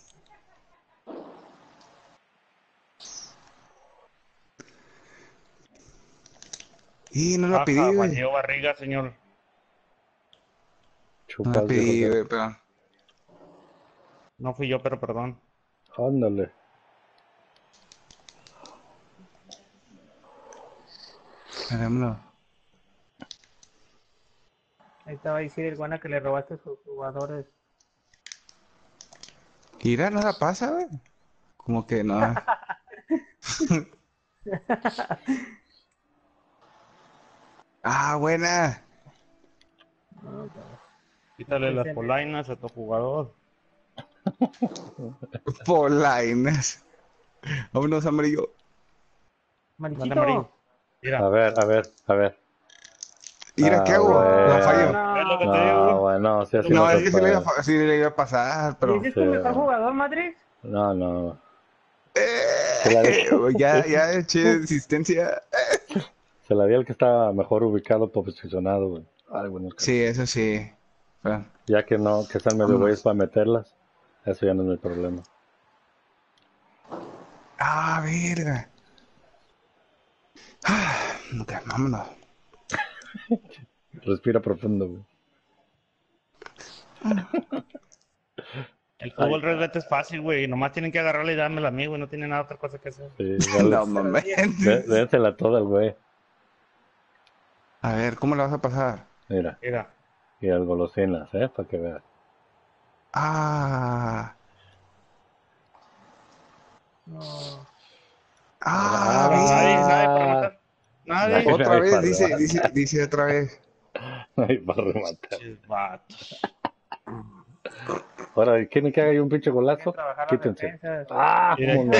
Y no la pedí, güey. Valió barriga, señor. No Chupas, la pedí, viejo, güey, pero. No fui yo, pero perdón. Ándale. Dámelo. Ahí te va a decir el guana que le robaste a sus jugadores. Mira, no la pasa, güey. Como que no. Ah, buena. Quítale las polainas a tu jugador. Polainas. Vámonos, amarillo. Mande Mariquito. amarillo. Mira, A ver. Mira, ¿qué Ah, hago? La fallo. güey. es lo que te No, digo. bueno, sí, Es lo así que no No, te se es que digo. puede. sí le iba a pasar, ¿Y pero... ese es Sí, tu mejor güey. jugador, Matrix? No. Se la di, Ya eché existencia. se la di al que estaba mejor ubicado, posicionado, güey. Ay, bueno, Sí, eso sí. Bueno, ya que no, que están medio güeyes vámonos. para meterlas, eso ya no es mi problema. Ah, verga. Ok, vámonos. Respira profundo, güey. El Ay, fútbol realmente es fácil, güey. Nomás tienen que agarrarle y dármela a mí, güey. No tienen nada otra cosa que hacer. sí, dale. No mames. Dénsela toda al güey. A ver, ¿cómo la vas a pasar? Mira, Mira. y al golosinas, para que veas. Ah, No. Nadie bien. sabe para Ah, rematar. Nadie. Otra ay, vez, para rematar. dice otra vez. Ay, para rematar. Chis, vatos. Ahora, ¿quieren que haga yo un pinche Hay que golazo? trabajar las Quítense. defensas. Ah, Mira. cómo no.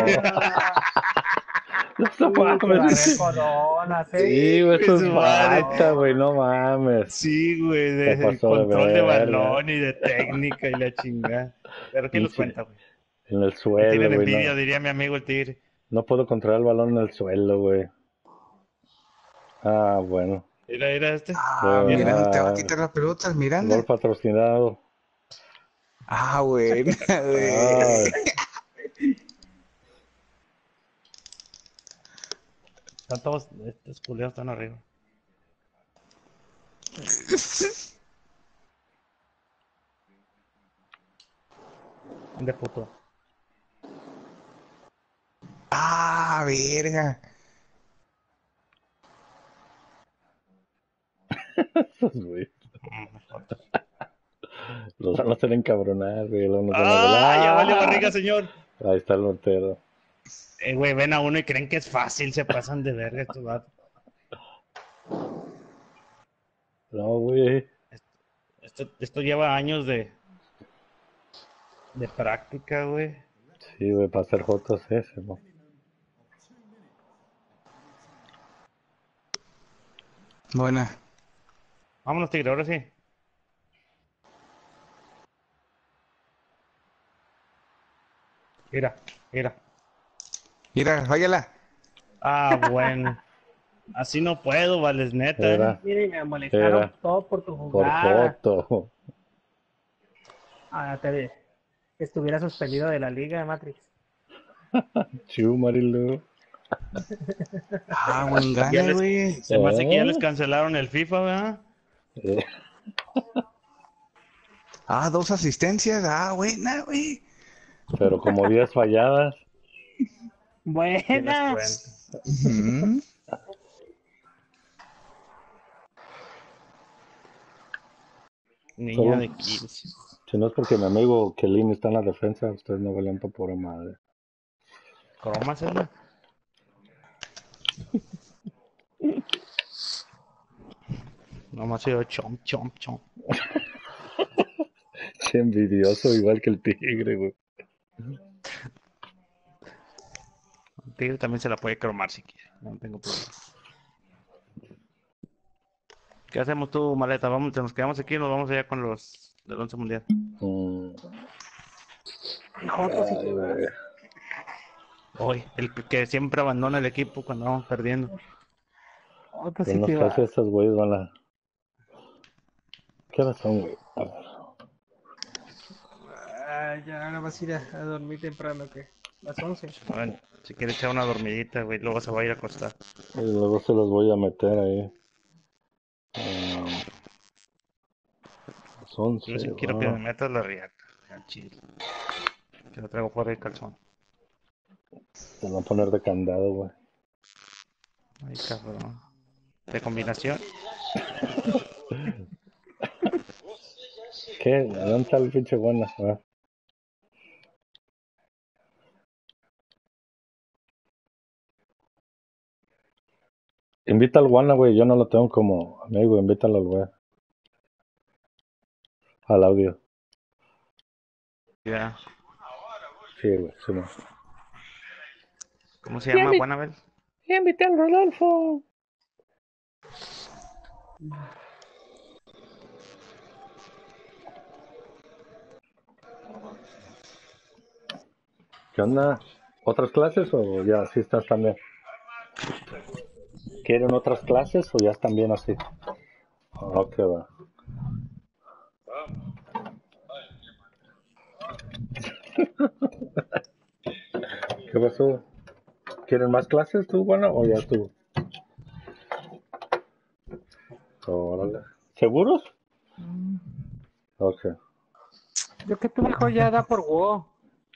No Que barrer mames. coronas, Sí, güey, Pues eso su es madre. falta, güey, no mames. Sí, güey, Se de pasó de control de verga. balón y de técnica y la chingada. Pero ¿quién los Pinche, cuenta, güey? en el Me suelo, tienen güey, envidia, no. diría mi amigo el Tigre. No puedo controlar el balón en el suelo, güey. Ah, bueno. Mira este. Ah, Mira. mira, te va a quitar las pelotas, Gol Miranda. patrocinado. Ah, buena, güey. Ay, Están todos, estos culeros están arriba. De puto. Ah, verga. esos, güey. Jotos. Los van a hacer encabronar, güey. Luego nos van a ¡Ah! Ya vale volar. barriga, señor. Ahí está el mortero. Güey, ven a uno y creen que es fácil, se pasan de verga estos vatos. No, güey. Esto lleva años de práctica, güey. Sí, güey, para hacer jotos ese, ¿no? Buena. Vámonos, Tigre, ahora sí. Mira, mira. Mira, fállala. Ah, bueno. Así no puedo, vales, neta, Era, Miren, me molestaron era, todo por tu por jugada. joto. Ah, estuviera suspendido de la liga, Matrix. Chu, Marilu. Ah, buen Ya gane, les, güey. se me hace que ya les ¿Eh? cancelaron el FIFA, ¿verdad? Eh, Ah, 2 asistencias. Ah, buena, güey. Pero como 10 falladas. ¿Qué les Buena. cuento? Ujú. Niña Solo, de 15. si no es porque mi amigo Kelly está en la defensa, ustedes no valían para pura madre. Cromas, ¿no? Nomás yo chomp, chomp, chomp. Che, envidioso, igual que el tigre, güey. El Tigre también se la puede cromar si quiere. No tengo problema. ¿Qué hacemos tú, maleta? Vamos, nos quedamos aquí y nos vamos allá con los del 11 mundial. Mm, Jotos y ay, jugadas. güey. Hoy, el que siempre abandona el equipo cuando vamos perdiendo. Jotos En y unos casos jugadas. estos güeyes van a... ¿Qué horas son, güey? A ver. Ya no vas a ir a dormir temprano, ¿qué? Las 11. Bueno, si quiere echar una dormidita, güey, luego se va a ir a acostar. Y luego se los voy a meter ahí. Las 11, Yo sí quiero que me va. metas la riata, al chile. Que lo traigo fuera del calzón. Se van a poner de candado, güey. Ay, cabrón. De combinación. ¿Qué? ¿Dónde está el pinche buena? Ah. Invita al Guana, güey. Yo no lo tengo como amigo. Invítalo al güey. Al audio. Ya. Sí, güey. Sí, no. ¿Cómo se llama, Juanabel? Invita al Rodolfo. ¿Qué onda? ¿Otras clases o ya así estás también? ¿Quieren otras clases o ya están bien así? Ok, va. ¿Qué pasó? ¿Quieren más clases tú, bueno, o ya estuvo? Órale. ¿Seguros? Ok. Yo que tu hijo ya da por WoW.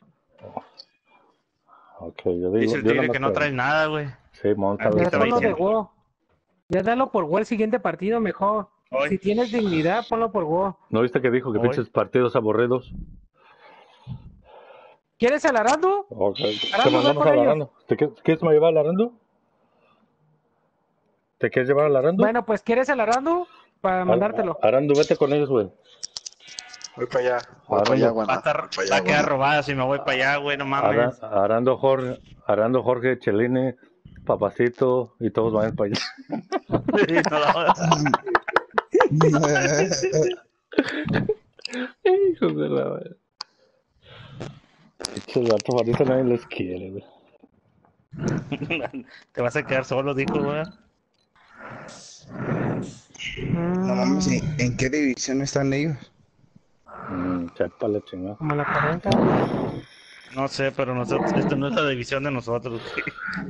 Ok, yo digo, Dice el yo nada tigre más que no trae nada, güey. Sí, monta ¿Qué Ya estaba ponlo de diciendo? WoW. Ya dalo por WoW el siguiente partido mejor. Hoy. Si tienes dignidad, ponlo por WoW. ¿No viste que dijo que Hoy. pinches partidos aburridos? ¿Quieres el Arando? Ok. Te Arando, ve mandamos por al ellos. Arando. ¿Quieres me llevar al Arando? ¿Te quieres llevar al Arando? Bueno, pues ¿quieres el Arando? Para mandártelo. Arando, vete con ellos, güey. Voy para allá. Voy para Arando. allá, Va a guana. estar, Voy para va allá, a quedar guana. robada si me voy para allá, güey, no mames. Arando Jorge, Chelini, Papacito y todos van para allá. Hijos de la madre. Estos vatos ahorita nadie les quiere, güey. Te vas a quedar solo, dijo, güey. No mames, ¿en qué división están ellos? Sepa la chingada. Como la 40. No sé, pero nosotros, esto no es la división de nosotros, güey.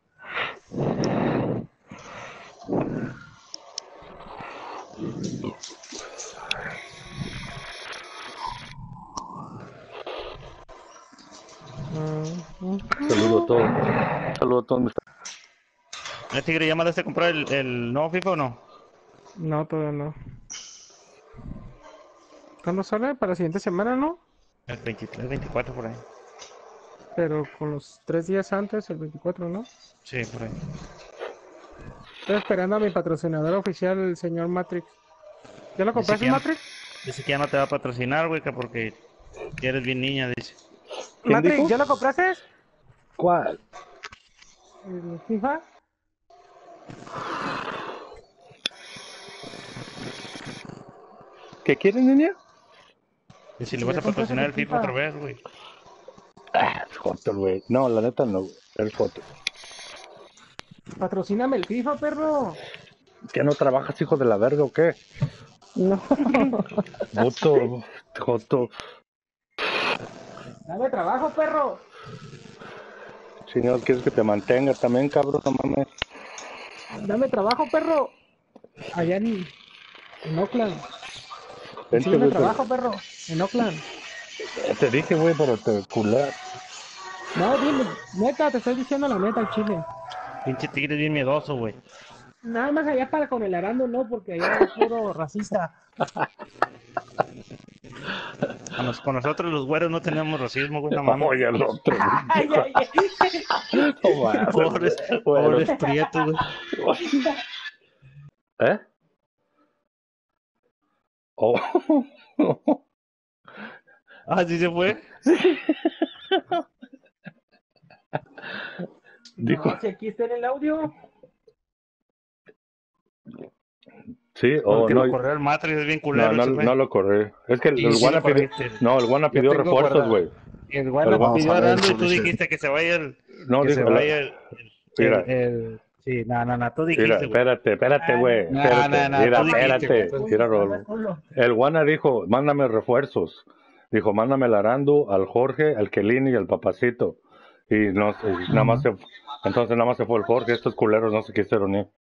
Saludo a todos. Saludo a todos. ¿El tigre ya mandaste a comprar el nuevo FIFA o no? No, todavía no. ¿Cuándo sale? Para la siguiente semana, ¿no? El 23, 24 por ahí. Pero con los 3 días antes, el 24, ¿no? Sí, por ahí. Estoy esperando a mi patrocinador oficial, el señor Matrix. ¿Ya lo compraste, Matrix? Dice que ya no te va a patrocinar, güey, que porque eres bien niña, dice. ¿Quién Matrix, dijo? ¿ya lo compraste? ¿Cuál? ¿El FIFA? ¿Qué quieren, niña? Y si le vas a patrocinar el FIFA otra vez, güey. Es joto, güey. No, la neta no, güey. Es joto. Patrocíname el FIFA, perro. ¿Qué no trabajas, hijo de la verga o qué? No. Puto, joto. Dame trabajo, perro. Si no quieres que te mantenga también, cabrón, no mames. Dame trabajo, perro. Allá en Oakland. Vente, Dame güey, trabajo, perro. En Oakland. te dije, güey, pero te culé. No, dime, neta, te estoy diciendo la neta, el chile. Pinche tigre bien miedoso, güey. Nada más allá para con el Arando, no, porque allá es puro racista. Con nosotros los güeros no tenemos racismo, güey, no mames. Oye, el otro, Ay, güey. ay, ay. No mames, Pobres, güey. pobres prietos, güey. ¿Eh? Oh. Ah, ¿sí se fue? Dijo, No, si aquí está en el audio. sí, Porque no, lo corrió el Matrix, es bien no, culero ese, güey. no lo guardé. Es que Sí, el sí Guana lo pidió, corriste. no, el Guana Yo pidió tengo refuerzos, guardado. güey. El Guana Vamos pidió a ver, Arando y tú publicidad. dijiste que se vaya el... No, que dijo, se vaya el... mira, Sí, no, tú mira, dijiste, güey. espérate, güey. No, Espérate, no, mira, tú dijiste, espérate. güey. Mira, Rodolfo. El Guana dijo, mándame refuerzos. Dijo, mándame al Arando, al Jorge, al Kelini y al Papacito. Y no, nada más entonces nada más se fue el Jorge. Estos culeros no se quisieron ir.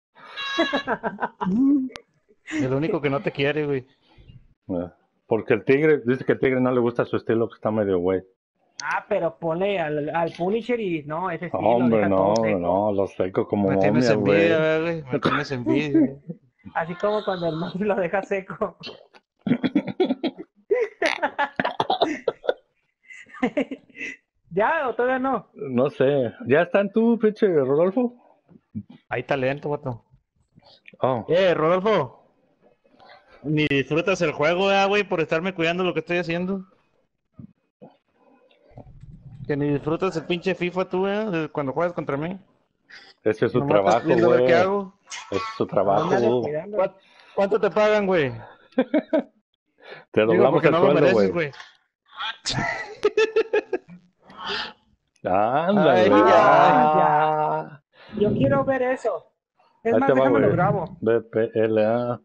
El único que no te quiere, güey. Porque el Tigre, dice que el Tigre no le gusta su estilo, que está medio güey. Ah, pero ponle al Punisher y no, ese estilo. Hombre, deja no, todo seco. no, lo seco como Me tienes momia, güey. envidia, güey. Me tienes envidia. Así como cuando el man lo deja seco. ¿Ya o todavía no? No sé. ¿Ya están tú, pinche Rodolfo? Hay talento, vato. Oh, Rodolfo. Ni disfrutas el juego, güey, por estarme cuidando lo que estoy haciendo. Que ni disfrutas el pinche FIFA tú, cuando juegas contra mí. ese es su Nomás estás trabajo, viendo a ver güey. qué hago. Ese es su trabajo. Ándale, cuidando. ¿Cuánto te pagan, güey? Te Digo, doblamos porque el no lo sueldo, mereces, güey. güey. Ándale. Ay, Ah. Yo quiero ver eso. Es Ahí más, te va, déjame lo güey. grabo. BPLA.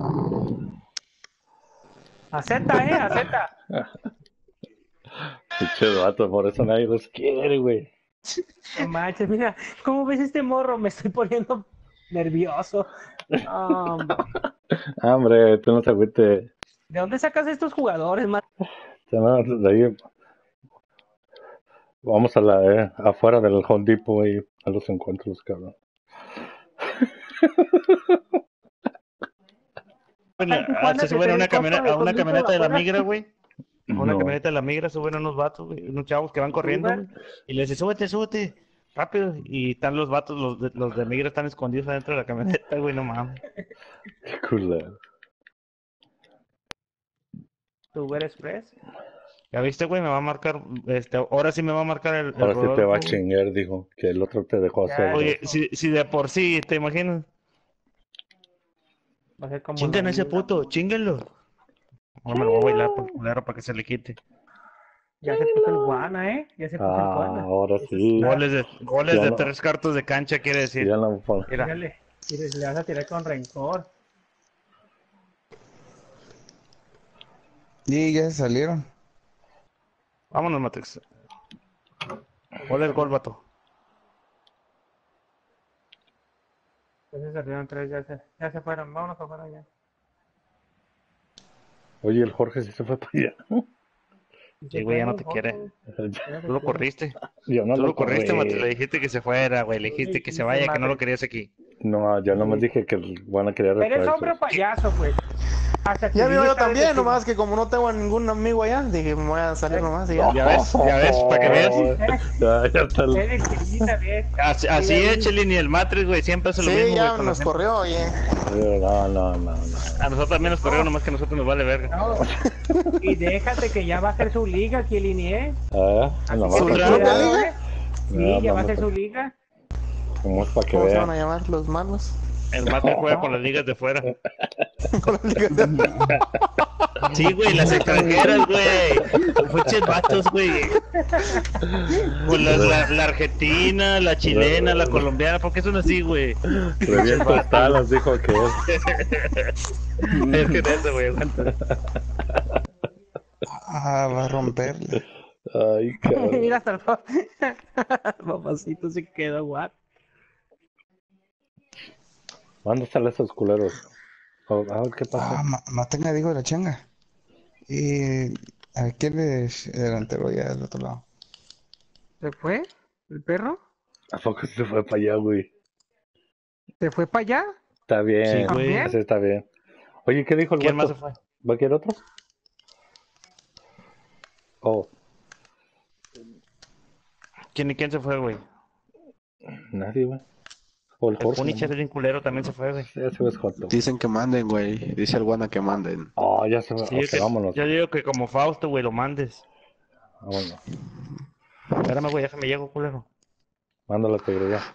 Acepta, acepta. Pinche vato, por eso nadie los quiere, güey. No manches, mira, ¿cómo ves este morro? Me estoy poniendo nervioso. Hombre, Hombre, tú no te agüites. ¿de dónde sacas estos jugadores, man? No, de ahí vamos a afuera del Home Depot y a los encuentros, cabrón. Bueno, En Tijuana se que suben a te una, den costo de a una Home Depot camioneta de la afuera. migra, güey. A una No. camioneta de la migra suben unos vatos, güey, unos chavos que van corriendo, Suben. güey. Y les dice, súbete, súbete, rápido. Y están los vatos, los de migra están escondidos adentro de la camioneta, güey, no mames. Qué culero. Uber Express. Ya viste, güey, me va a marcar, ahora sí me va a marcar el Ahora sí te va a Rodolfo, güey. chingar, dijo. Que el otro te dejó Ya. hacer. Oye, si de por sí, ¿te imaginas? Va a ser como Chingan a ese Noemí, puto, chinguenlo. Ahora me lo voy a bailar por culero para que se le quite. Ya se puso el guana, ¿eh? Ya se puso el Ah, guana. ahora sí. Goles Ya de no. 3 cartos de cancha, quiere decir. Ya no, pues, Mira, Mírale, y le vas a tirar con rencor. Y ya se salieron. vámonos, Matrix. Gol el gol, vato. Ya se salieron tres, ya se fueron. Vámonos afuera ya. Oye, el Jorge sí se fue para allá. Sí, güey, ya no te quiere. Tú lo corriste. Yo no Tú lo corriste, corrí. Matrix. Le dijiste que se fuera, güey. Le dijiste que se vaya, que no lo querías aquí. No, yo nomás dije que van a querer Eres hombre refuerzos. payaso, pues. Hasta que Ya vio yo digas, también, ¿sabes? nomás que como no tengo a ningún amigo allá, dije, me voy a salir nomás y ya. Ya ves, para que veas. Ya está el- Eres chiquita, bien. Así es, Chelín, y el Matrix, güey. Siempre hace lo Sí, mismo, ya güey. con la nos gente. corrió, oye. No. A nosotros también nos corrieron, nomás que a nosotros nos vale verga. No. Y déjate que ya va a ser su liga, Kielini, ¿eh? nomás ¿Su para que propia veas. liga? Sí, No, ya va a no, ser no. su liga. Nomás para que ¿Cómo se van a vean. llamar? Los malos. El Matrix juega con las ligas de fuera. Con la liga de- Sí, güey, las extranjeras, güey. Muchos vatos, güey. Con la argentina, la chilena, la colombiana. ¿Por qué son así, güey? Revientas talas, dijo que es. Es que de eso, güey, aguanta. Ah, va a romperle. Ay, cabrón. Mira hasta el papacito se quedó guap. ¿Dónde están esos culeros? A ver qué pasa. Maten a Diego de la Changa. Y aquel es el delantero ya del otro lado. ¿Se fue? ¿El perro? ¿A poco se fue para allá, güey? ¿Se fue para allá? Está bien. Sí, güey. Ese está bien. Oye, ¿qué dijo el ¿Quién más vato? se fue? ¿Va a querer otro? Oh, ¿Quién se fue, güey? nadie, güey. O el El Jorge. Punisher, el culero, también se fue, güey. Ese es Joto. Dicen que manden, güey. Dice el Guana que manden. Oh, ya se va. Sí, Ok, vámonos. yo digo que como Fausto, güey, lo mandes. Vámonos. Espérame, güey, déjame llego, culero. Mándalo, tigre, ya.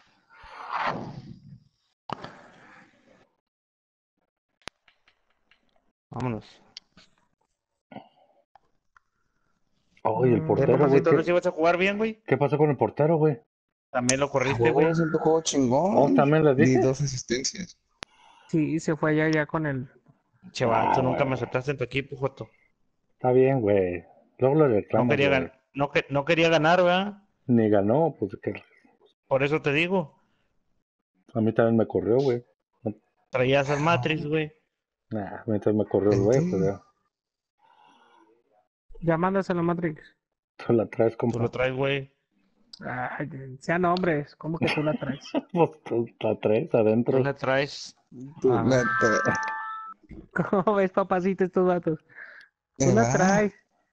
Vámonos. Oh, y el ¿Qué, portero, güey. papacito? ¿No si vas a jugar bien, güey? ¿Qué pasó con el portero, güey? También lo corriste, güey. Jugó, siempre jugó chingón. Oh, también le Di dije. 2 asistencias. Sí, se fue allá ya con el... Che, vato, nunca güey. me aceptaste en tu equipo, Joto. Está bien, güey. Luego le reclamo. No quería, güey. no quería ganar, ¿verdad? Ni ganó, pues que Por eso te digo. a mí también me corrió, güey. Traías al Matrix, güey. Nah, mientras me corrió el güey, pues ya. Ya mándaselo, Matrix. Tú la traes, Tú lo compa. traes, güey. Ay, sean hombres, ¿cómo que tú la traes? Pues tú la traes Tú adentro. la traes. Tú Ah. la tra- ¿Cómo ves, papacito, estos vatos? Tú la Ah. traes.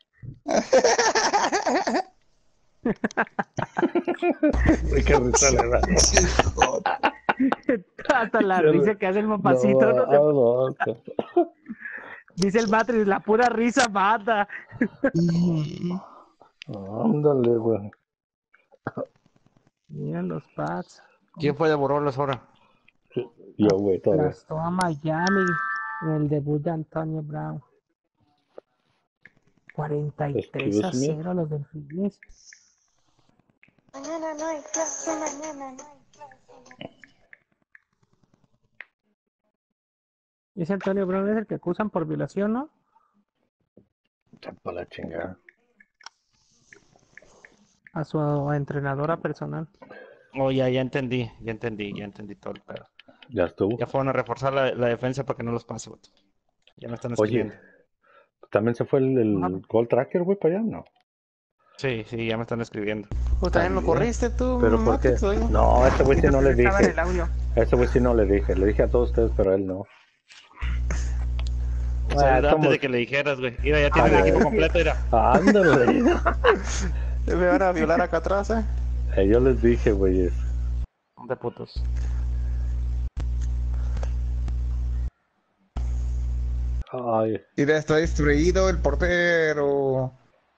Uy, qué risa le da. Hijo. Hasta la risa que hace el papacito. No te- no. Dice el Matrix, la pura risa mata. Ándale, güey. Mira los pads. ¿Quién fue de Borolas ahora? Yo, güey, todavía. Gastó a Miami. En el debut de Antonio Brown. 43-0 los Delfines. Mañana no hay clase, mañana no hay clase. Ese Antonio Brown es el que acusan por violación, ¿no? Para la chingada. A su entrenadora personal. Oh, ya entendí todo el pedo. Ya estuvo. Ya fueron a reforzar la defensa para que no los pase, vato. Ya me están Oye, escribiendo. ¿también se fue el Gold Tracker, güey, para allá? No. Sí, ya me están escribiendo. Pues también lo corriste tú, ¿Pero por qué? Matrix, oye. No, a este güey sí no le Estaba en dije. el audio. A este güey sí no le dije. Le dije a todos ustedes, pero a él no. O sea, antes somos- de que le dijeras, güey. Mira, ya tiene el equipo completo, mira. Ándale. Me van a violar acá atrás, Yo les dije, güey. De putos. Ay, Mira, está destruido el portero.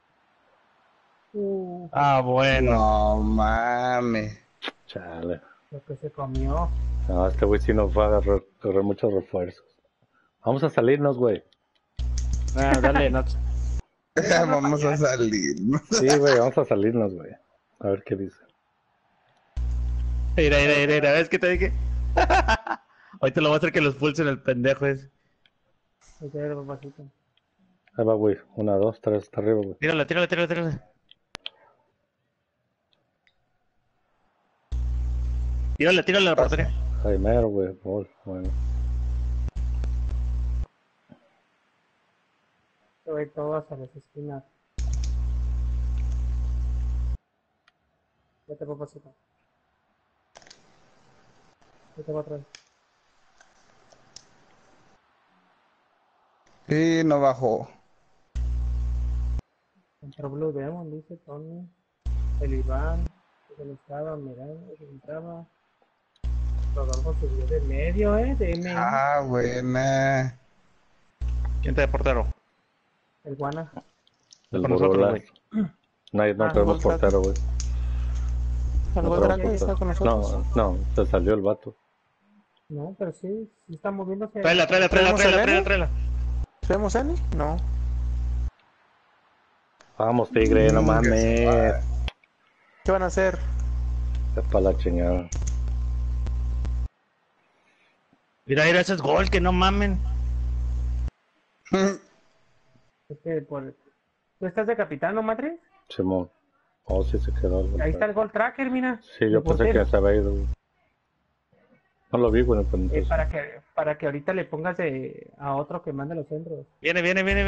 Ah, bueno. No mames. chale. Lo que se comió. No, este güey sí nos va a agarrar muchos refuerzos. Vamos a salirnos, güey. Ah, dale, no. Vamos a salir. Sí, güey, vamos a salirnos, güey. A ver qué dice. Mira, ¿ves qué te dije? Hoy te lo voy a hacer que los pulsen el pendejo ese. Ahí te veo, papacito. Ahí va, güey. 1, 2, 3, está arriba, güey. Tírala. Tírala a la portería. Ahí mero, güey. Gol, bueno. Te voy todo hacia las esquinas. Vete, papacito. Vete para atrás. Sí, no bajó. Contra Blue Demon, dice Tony. El Iván. Que le estaba mirando, que entraba. Rodolfo subió de medio, de M. Ah, buena. ¿Quién te de portero? El Guana. El Con nosotros, Borola. güey. No tenemos Gol portero, güey. El No gol tenemos Draco está con portero. nosotros. No, se salió el vato. No, pero sí está moviéndose. Tráela. ¿Tenemos Eni? No. Vamos, Tigre, no mames. ¿Qué van a hacer? Es para la chingada. Mira, ese es gol, que no mamen. ¿Tú estás de capitán, no, Matrix? Simón. Oh, sí se quedó. el Ahí está Gold el Gold Tracker, mira. Sí, yo El pensé portero. que se había ido, güey. No lo vi, güey, pero entonces. Para que ahorita le pongas a otro que mande los centros. Viene.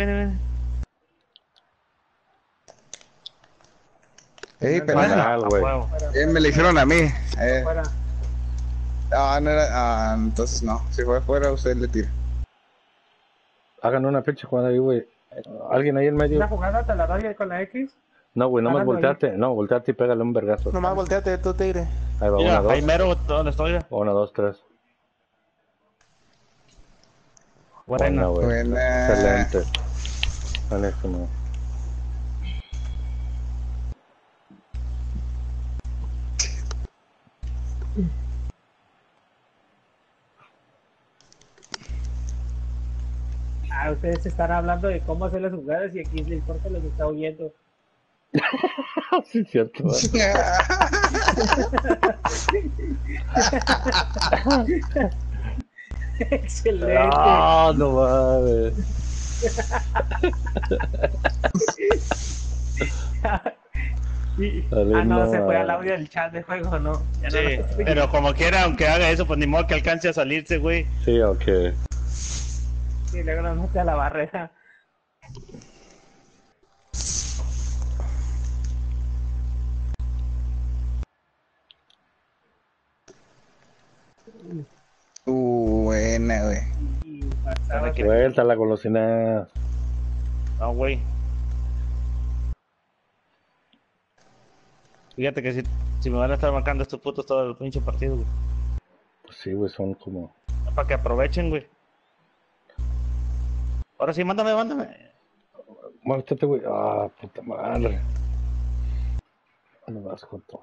Ey, penal. Penal, güey. huevo. Me le hicieron a mí. Fuera. No era. Entonces no. Si fue afuera, usted le tira. Hagan una pinche jugada ahí, güey. ¿Alguien ahí en medio? Una jugada te la doy con la X. No, güey, nomás Háganlo ahí. volteate. No, volteate y pégale un vergazo. Nomás volteate tú, Tigre. Ahí va, Mira, 1, ahí 2. mero, ¿dónde estoy? 1, 2, 3. Buena. güey. Buena. Excelente. Buenísimo. Ustedes están hablando de cómo hacer las jugadas y aquí el corte los está oyendo. Sí, es cierto. güey. Excelente. No mames. No, se fue madre. al audio del chat de juego, ¿no? Ya no Sí, lo estoy- pero como quiera, aunque haga eso, pues ni modo que alcance a salirse, güey. Sí, ok. Y luego nos mete a la barrera. Buena, güey. Y pasaba que Vuelta la golosina. No, güey. Fíjate que si me van a estar marcando estos putos todo el pinche partido, güey. Pues sí, güey, son como. Para que aprovechen, güey. Ahora sí, mándame. Muértate, güey. Ah, puta madre. No vas con todo.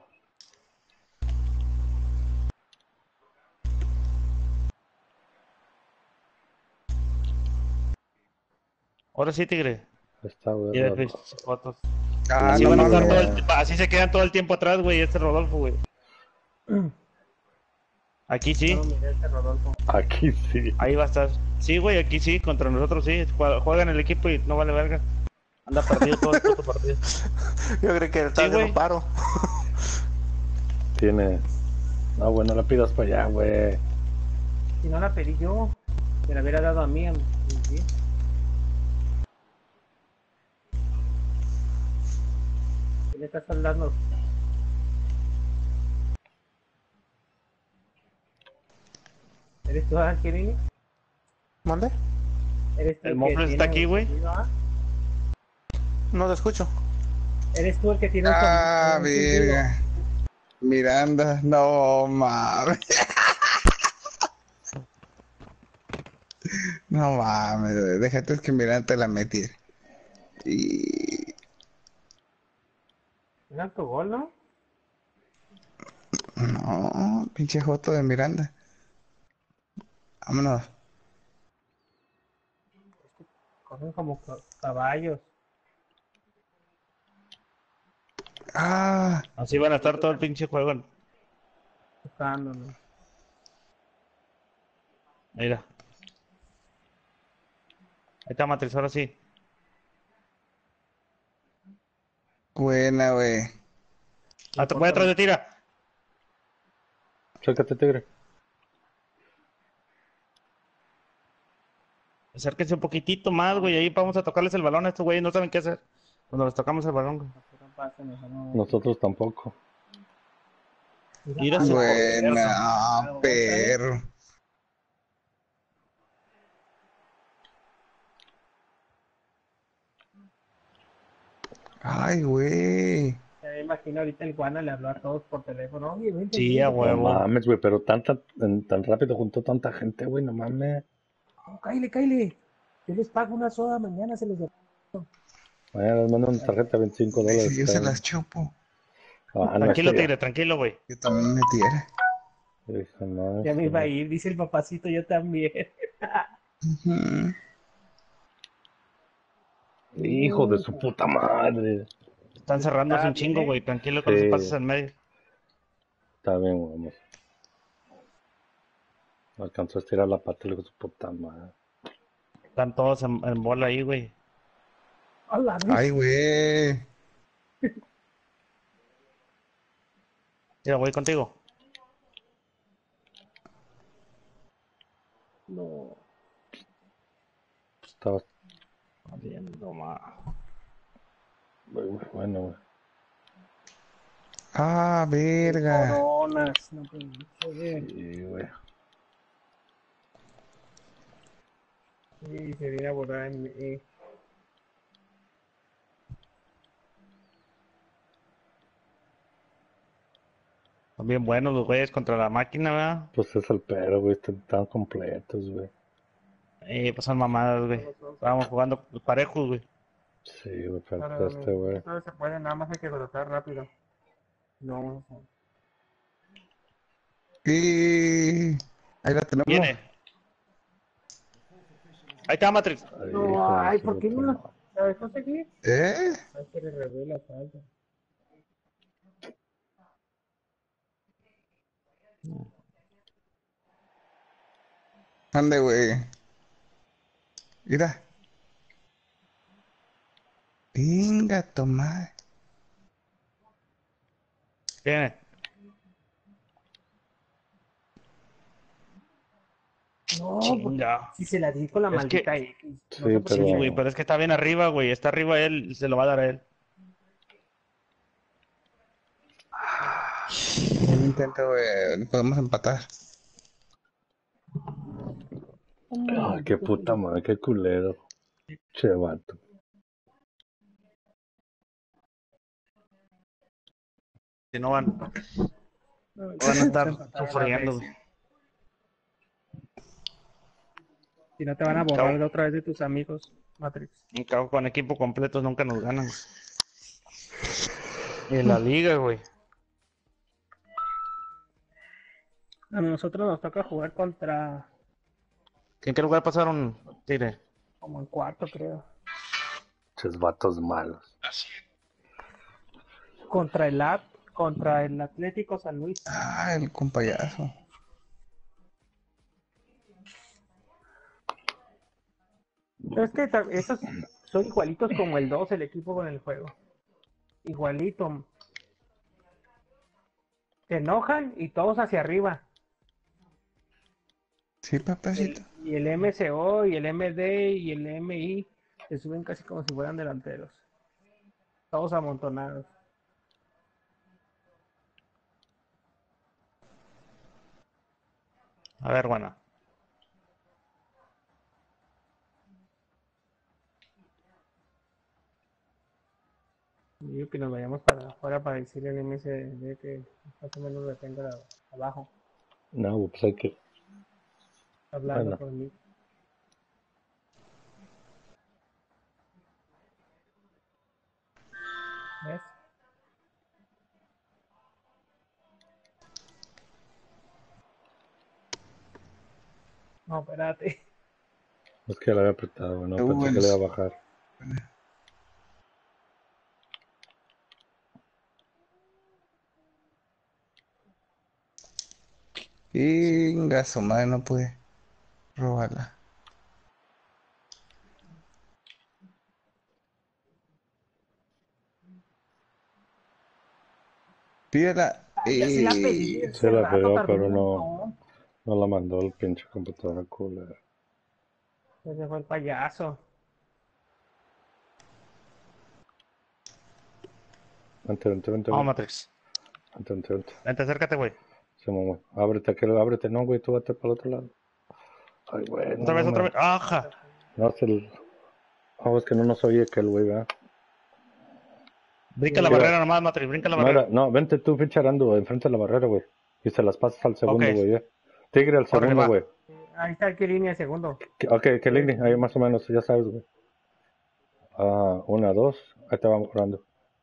Ahora sí, Tigre. Está, güey. Y después fotos. Ah, Así no van a estar mames. así se quedan todo el tiempo atrás, güey, este Rodolfo, güey. Aquí No sí, lo miré este Rodolfo. Aquí sí. ahí va a estar. Sí, güey, aquí sí, contra nosotros sí. Juegan el equipo y no vale verga. Anda perdido todo el puto partido. Yo creo que Sí, estaba güey. haciendo paro. Tiene. No, güey, no la pidas para allá, güey. Si no la pedí yo, me la hubiera dado a mí. Sí. ¿Qué le estás hablando? ¿Eres tú, Kirili? ¿Mande? ¿Eres tú El el que Mofles está tiene aquí, un güey. sonido, ah? No te escucho. ¿Eres tú el que tiene un Ah, un silbido? verga. Miranda, no mames. No mames, güey. Déjate que Miranda te la metí. Y ¿Un autogol, no? no, pinche joto de Miranda. Vámonos. Corren como caballos. Ah, Así van a estar todo el pinche juego. Tocándonos. Mira. Ahí está Matrix, ahora sí. buena, güey. Voy atrás de tira. Chécate, Tigre. Acérquense un poquitito más, güey. Ahí vamos a tocarles el balón a estos güeyes. No saben qué hacer cuando les tocamos el balón, güey. No pasen, mejor no. Nosotros tampoco. Mira su Buena, portero. ah, perro. Ay, güey. Ya me imagino ahorita el Guana le habló a todos por teléfono. Oye, vente, Sí, vente, a No huevo. mames, güey, pero tan rápido juntó tanta gente, güey, no mames. oh, cáile. Yo les pago una soda mañana, se les da. Mañana les mando una tarjeta de $25 Si yo se cada uno. las chupo, Ah, no, Tranquilo, estaría. Tigre, tranquilo, güey. yo también metiera. Hija, no, Ya me iba a no. ir, dice el papacito, yo también. Ujú. Hijo de su puta madre. Están cerrándose un Está chingo, bien. güey. Tranquilo con los pases Sí, en medio. está bien, güey, vamos. No alcanzó a estirar la pata, hijo de su puta madre. Están todos en bola ahí, güey. A la vez. Ay, güey. Mira, voy contigo. No. Estaba Viendo, ma. muy bueno, güey. Ah, verga. Coronas. No puede ser. Sí, güey. Sí, se viene a borrar en mi. Están bien buenos los güeyes contra la máquina, ¿verdad? Pues es el pedo, güey, están completos, güey. Pues son mamadas, güey. Estábamos jugando parejos, güey. Sí, güey, pero Claro, este, güey. todo se puede, nada más hay que colocar rápido. No. Y ahí la tenemos. Viene. Ahí está Matrix. Ay, No, hijo de ay, su ¿por qué puta no la madre. la dejó seguir? ¿Eh? Ay, que le revela falta. Ande, güey. Mira. Venga, toma. Viene. No, Chinga. si se la di con la Es maldita que- X. No Sí, sé por qué. Sí, pero- güey, pero es que está bien arriba, güey. Está arriba él, se lo va a dar a él. Un intento, güey. Podemos empatar. Ay, qué puta madre, qué culero. Che, vato. Si no van a estar sufriendo, güey. Si no te van a borrar de otra vez de tus amigos, Matrix. Un cabo con equipo completo nunca nos ganan, güey. Y en la liga, güey. A nosotros nos toca jugar contra ¿En qué lugar pasaron, Tigre? como el cuarto, creo. Ches vatos malos. Contra el Atlético San Luis. Ah, el compayazo. Pero es que esos son igualitos como el 2, el equipo con el juego. Igualito. Se enojan y todos hacia arriba. Sí, papacito. Y el MCO y el MD y el MI se suben casi como si fueran delanteros. Todos amontonados. A ver, bueno. Yo digo que nos vayamos para afuera para decirle al MSD que más o menos lo tenga abajo, No, pues hay que. hablando Bueno. conmigo. ¿Ves? No, espérate. Es que la había apretado, güey. No pensé Bueno. que le iba a bajar. Venga, su madre no puede robarla. Pídela. Ya sí la pedí. Se la rato pegó, tardó pero un no, montón. no la mandó el pinche computadora culera. Ese fue el payaso. Vente, vente, vente, Vamos, güey. Matrix. Vente, vente, vente. Vente, acércate, güey. Sí, mamá. Ábrete, ábrete. No, güey, tú vete para el otro lado. Ay, güey. Otra vez, no, otra no. vez. ¡Ajá! No, es el. Oh, es que no nos oye que el güey, ¿verdad? Brinca la Mira. barrera nomás, Matrix. Brinca la No, barrera. no, vente tú ficharando enfrente de la barrera, güey. Y se las pasas al segundo, Ok. güey. Tigre al Órale, segundo, va. güey. Ahí está el Kirini el segundo. Ok, que línea, ahí más o menos, ya sabes, güey. Ah, 1, 2, ahí te vamos jugando.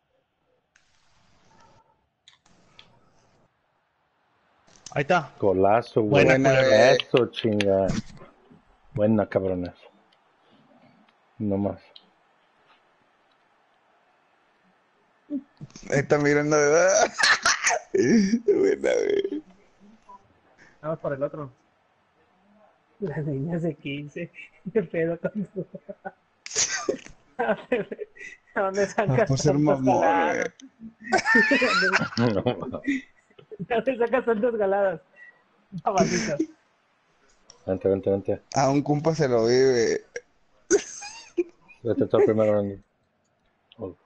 Ahí está. Golazo, güey. Buena, culera. Eso, chinga. Buena, cabrones. No más. Ahí está mirando, ¿verdad? Buena, güey. Vamos por el otro. Las niñas de 15. ¿Qué pedo con su... ¿A dónde sacas Por ser tantos mamón, galadas? No, ¿Dónde sacas tantas galadas? Abanitas. vente, vente, vente. A un compa se lo vive. Vete tú primero, Randy. Oh,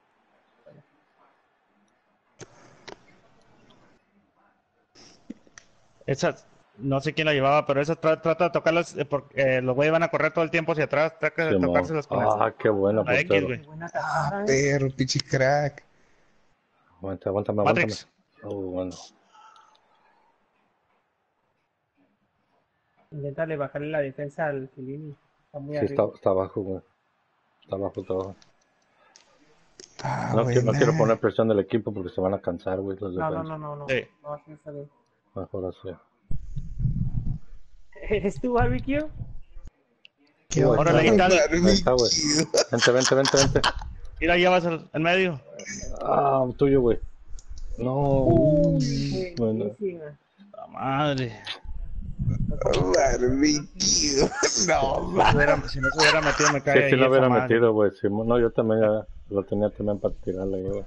Esa, no sé quién la llevaba, pero esa trata de tocarlas porque los güeyes van a correr todo el tiempo hacia atrás. Trata de Simón. tocárselas con Ah, qué bueno, la X, portero. güey. Buena tajada, Perro, pinche crack. Aguanta, aguántame, aguántame. Matrix. Oh, bueno. Inténtale bajarle la defensa al Kirini. Está muy Sí, arriba. está abajo, güey. Está abajo. Ah, No, no buena. quiero poner presión del equipo porque se van a cansar, güey, los No, defensas. no. Sí. No, así está bien. Mejor así. ¿Eres tú, Barbecue? ¿Qué Órale, ahí está. Ahí está, güey. Vente. Mira, llevas el medio. Ah, tuyo, güey. No. Bueno. Buenísima. La madre. Barbecue. No, Si no se hubiera metido, me Sí, cae si ahí lo hubiera esa madre. metido, güey. No, yo también ya lo tenía también para tirarle, güey.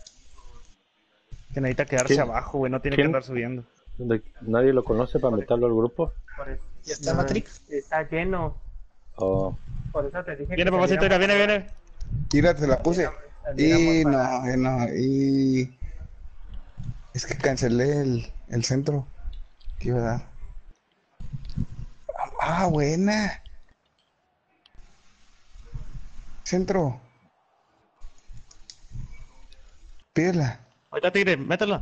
Que necesita quedarse ¿Quién? abajo, güey. No tiene que ¿Quién? andar subiendo. Nadie lo conoce para meterlo al grupo. Por eso. ¿Ya está Matrix? Está lleno. Oh, Por eso te dije Viene, que papacito, mira, viene. Tira, te la puse. Y saliéramos no, y... Es que cancelé el centro que iba a dar. Ah, buena. Centro. Pídela. Ahorita, Tigre, métela.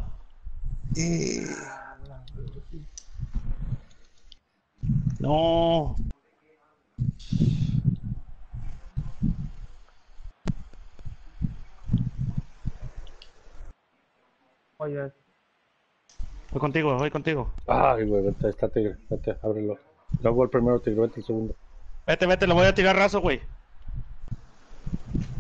No. Oye, Voy contigo. ay, güey, vete, está Tigre. Vete, ábrelo. Luego el primero Tigre, vete el segundo. Vete, lo voy a tirar raso, güey.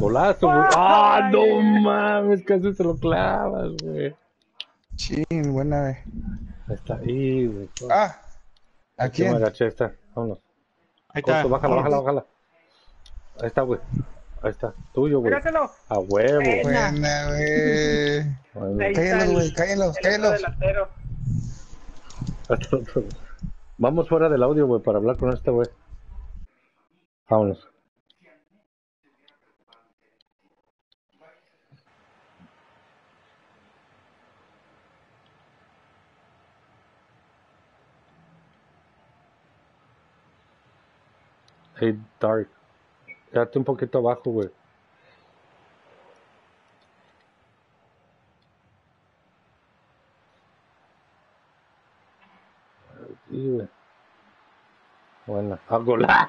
Golazo, güey. ¡Ah, no mames! Casi se lo clavas, güey. Chin, buena. Ahí está, ahí, güey. Ah, ¿a Aquí me quién? agaché, está. Vámonos. Ahí está. Costo, bájala, Vámonos. bájala, bájala. Ahí está, güey. Ahí está. Tuyo, güey. Míratelo. A huevo. Buena. Buena, güey. Bueno, Ahí está Cállenlos, güey, cállenlos, el otro cállenlos. delantero. vamos fuera del audio, güey, para hablar con este güey. Vámonos. Hey, Dark. Quédate un poquito abajo, güey. Sí, güey. Buena. Ah, golazo.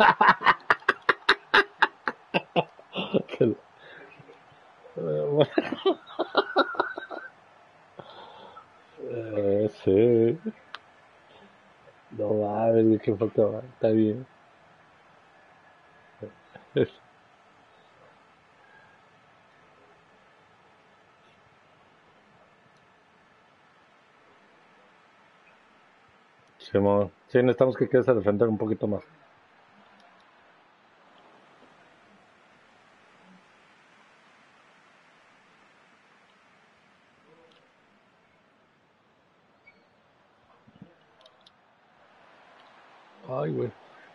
Sí. No mames, qué falta. Está bien. Simón. Sí, necesitamos que quedes a defender un poquito más. Ay, güey.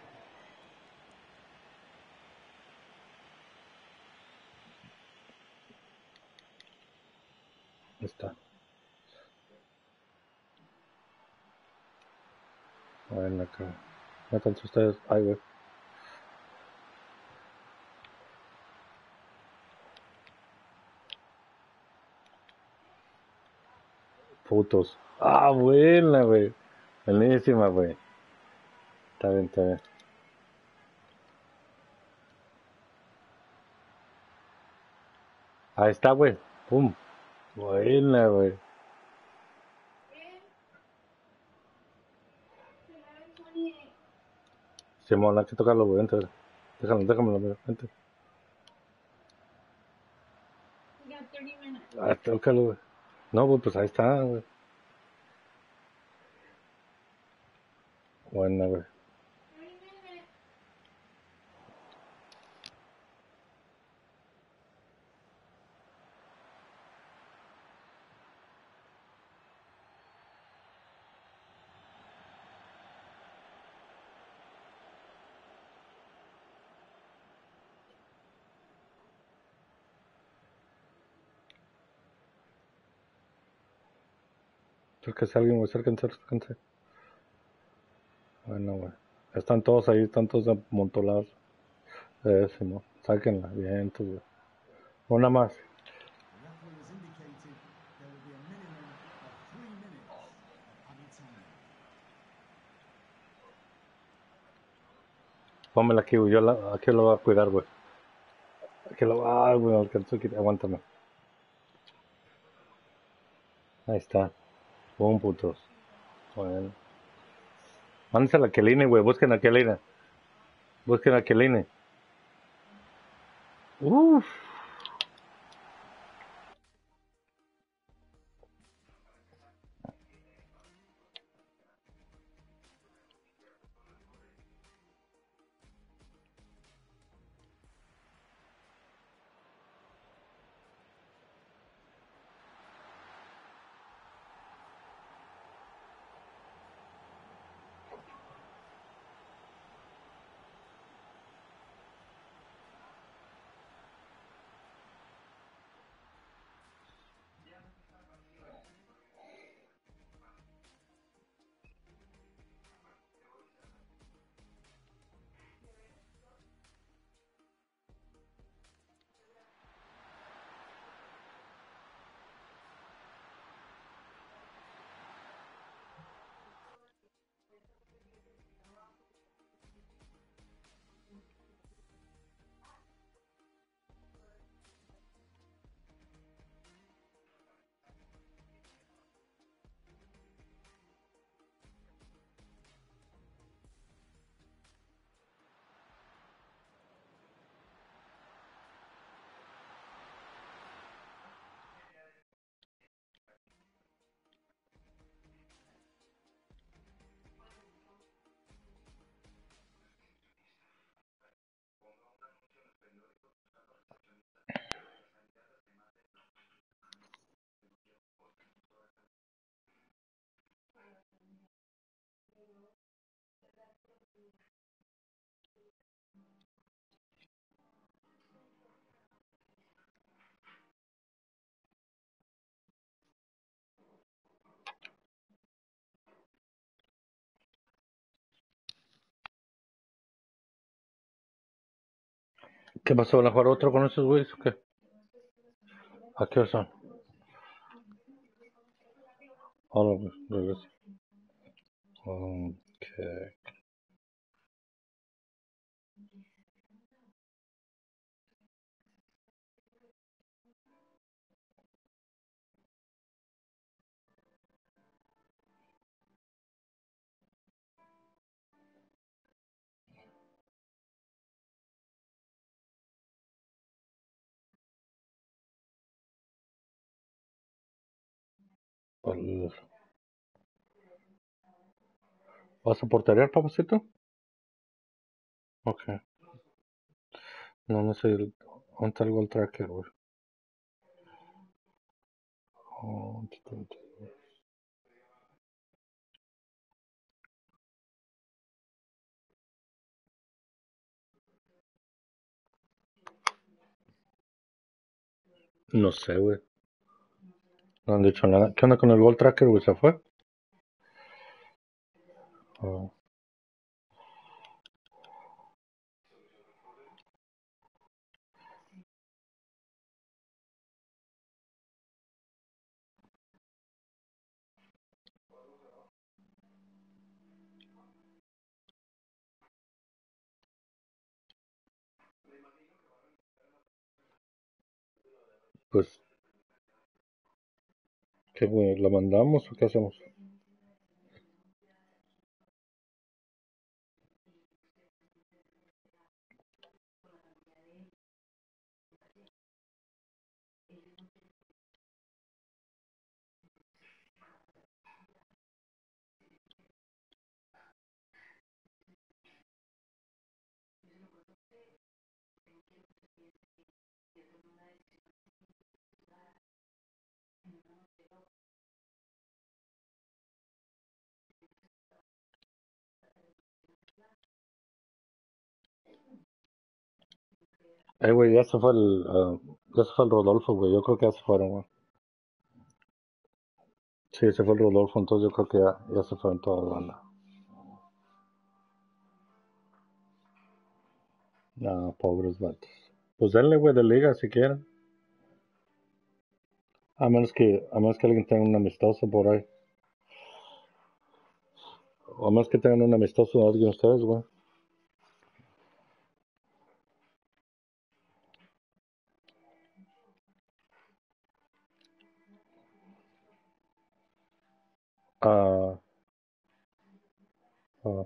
Ahí está. Bueno, acá. Métanse ustedes. Ay, güey. Putos. Ah, buena, güey. Buenísima, güey. Está bien, está bien. Ahí está, güey. Pum. Buena, güey. Simón, hay que tocarlo, güey. Vente, déjalo, déjamelo, mira. Vente. Ah, tócalo, güey. No, güey, pues ahí está, güey. Buena, güey. Acérquese a alguien, güey. Acérquense, acérquense. Bueno, güey. Están todos ahí, están todos amontonados. Simón. Sáquenla. Bien, tú, güey. Una más. Pónmela aquí, güey. Aquí lo voy a cuidar, güey. Aquí lo Ah, güey, me alcanzó aquí. Aguántame. Ahí está. Pum, putos. Bueno. Mándensela a Keline, güey. Busquen a Keline. Busquen a Keline. Uff. ¿Qué pasó? ¿Van a jugar otro con esos güeyes o qué? ¿A qué hora son? Ahora, pues, regreso. Ok. Al- ¿Vas a porterear, papacito? Ok. No sé. ¿Dónde está el gol tracker, güey? Oh, no sé, güey. No han dicho nada. ¿Qué onda con el gol tracker, güey? ¿Se fue? Oh, pues, ¿qué, güey? ¿La mandamos o qué hacemos? Güey, ya se fue ya se fue el Rodolfo, güey. Yo creo que ya se fueron, güey. Sí, se fue el Rodolfo, entonces yo creo que ya se fueron toda la banda. No, pobres vatos. Pues denle, güey, de liga si quieren. A menos que alguien tenga un amistoso por ahí. O a menos que tengan un amistoso de alguien ustedes, güey. Ah, ah,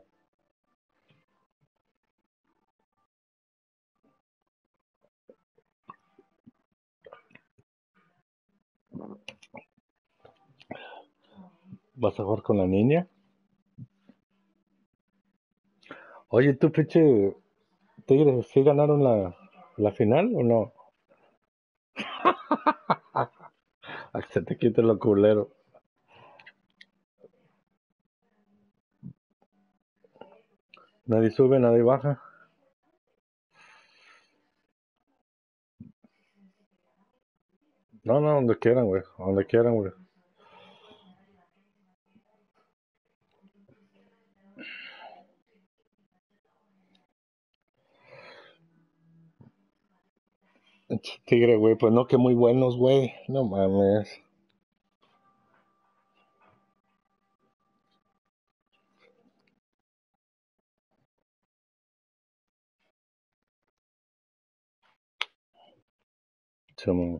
¿vas a jugar con la niña? Oye, tú, pinche Tigres, ¿sí ganaron la final o no? A que se te quite lo culero. Nadie sube, nadie baja. No, no, donde quieran, güey. Donde quieran, güey. Tigre, güey, pues no, que muy buenos, güey. No mames. Chamo.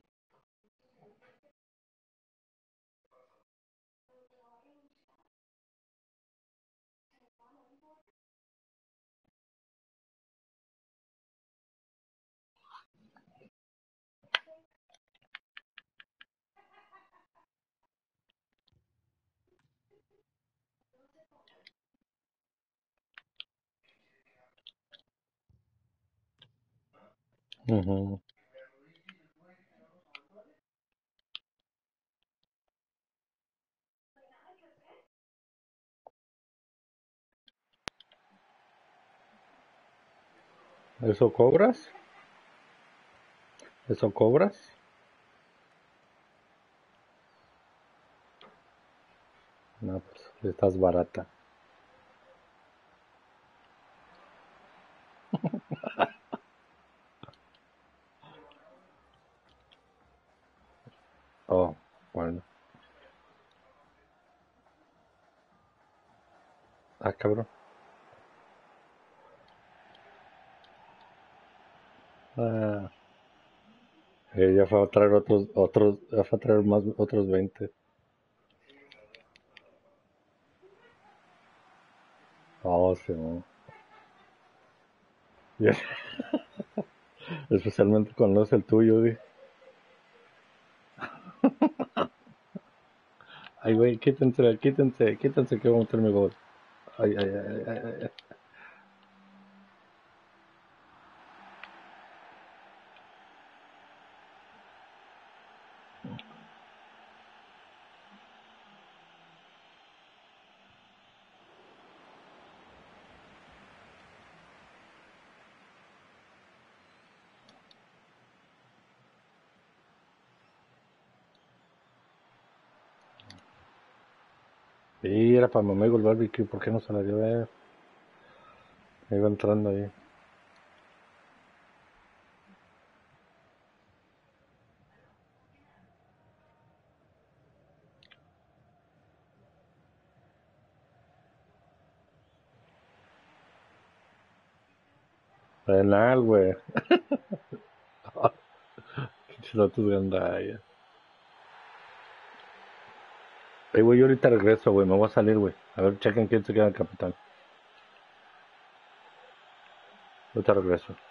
Ujú. ¿Eso cobras? ¿Eso cobras? No, pues estás barata. Bueno. Ah, cabrón. Ah, ya fue a traer ya fue a traer más otros 20. Oh, sí, no. Ya, especialmente cuando es el tuyo, güey. Ay, güey, quítense que voy a meter mi gol. Ay, ay, ay, ay, ay, ay. Sí, era para mi amigo el barbecue, ¿por qué no se la dio a él? Iba entrando ahí. Penal, güey. Qué chilotes gandalla. Ey, güey, yo ahorita regreso, güey, me voy a salir, güey. A ver, chequen quién se queda el capitán. Ahorita regreso.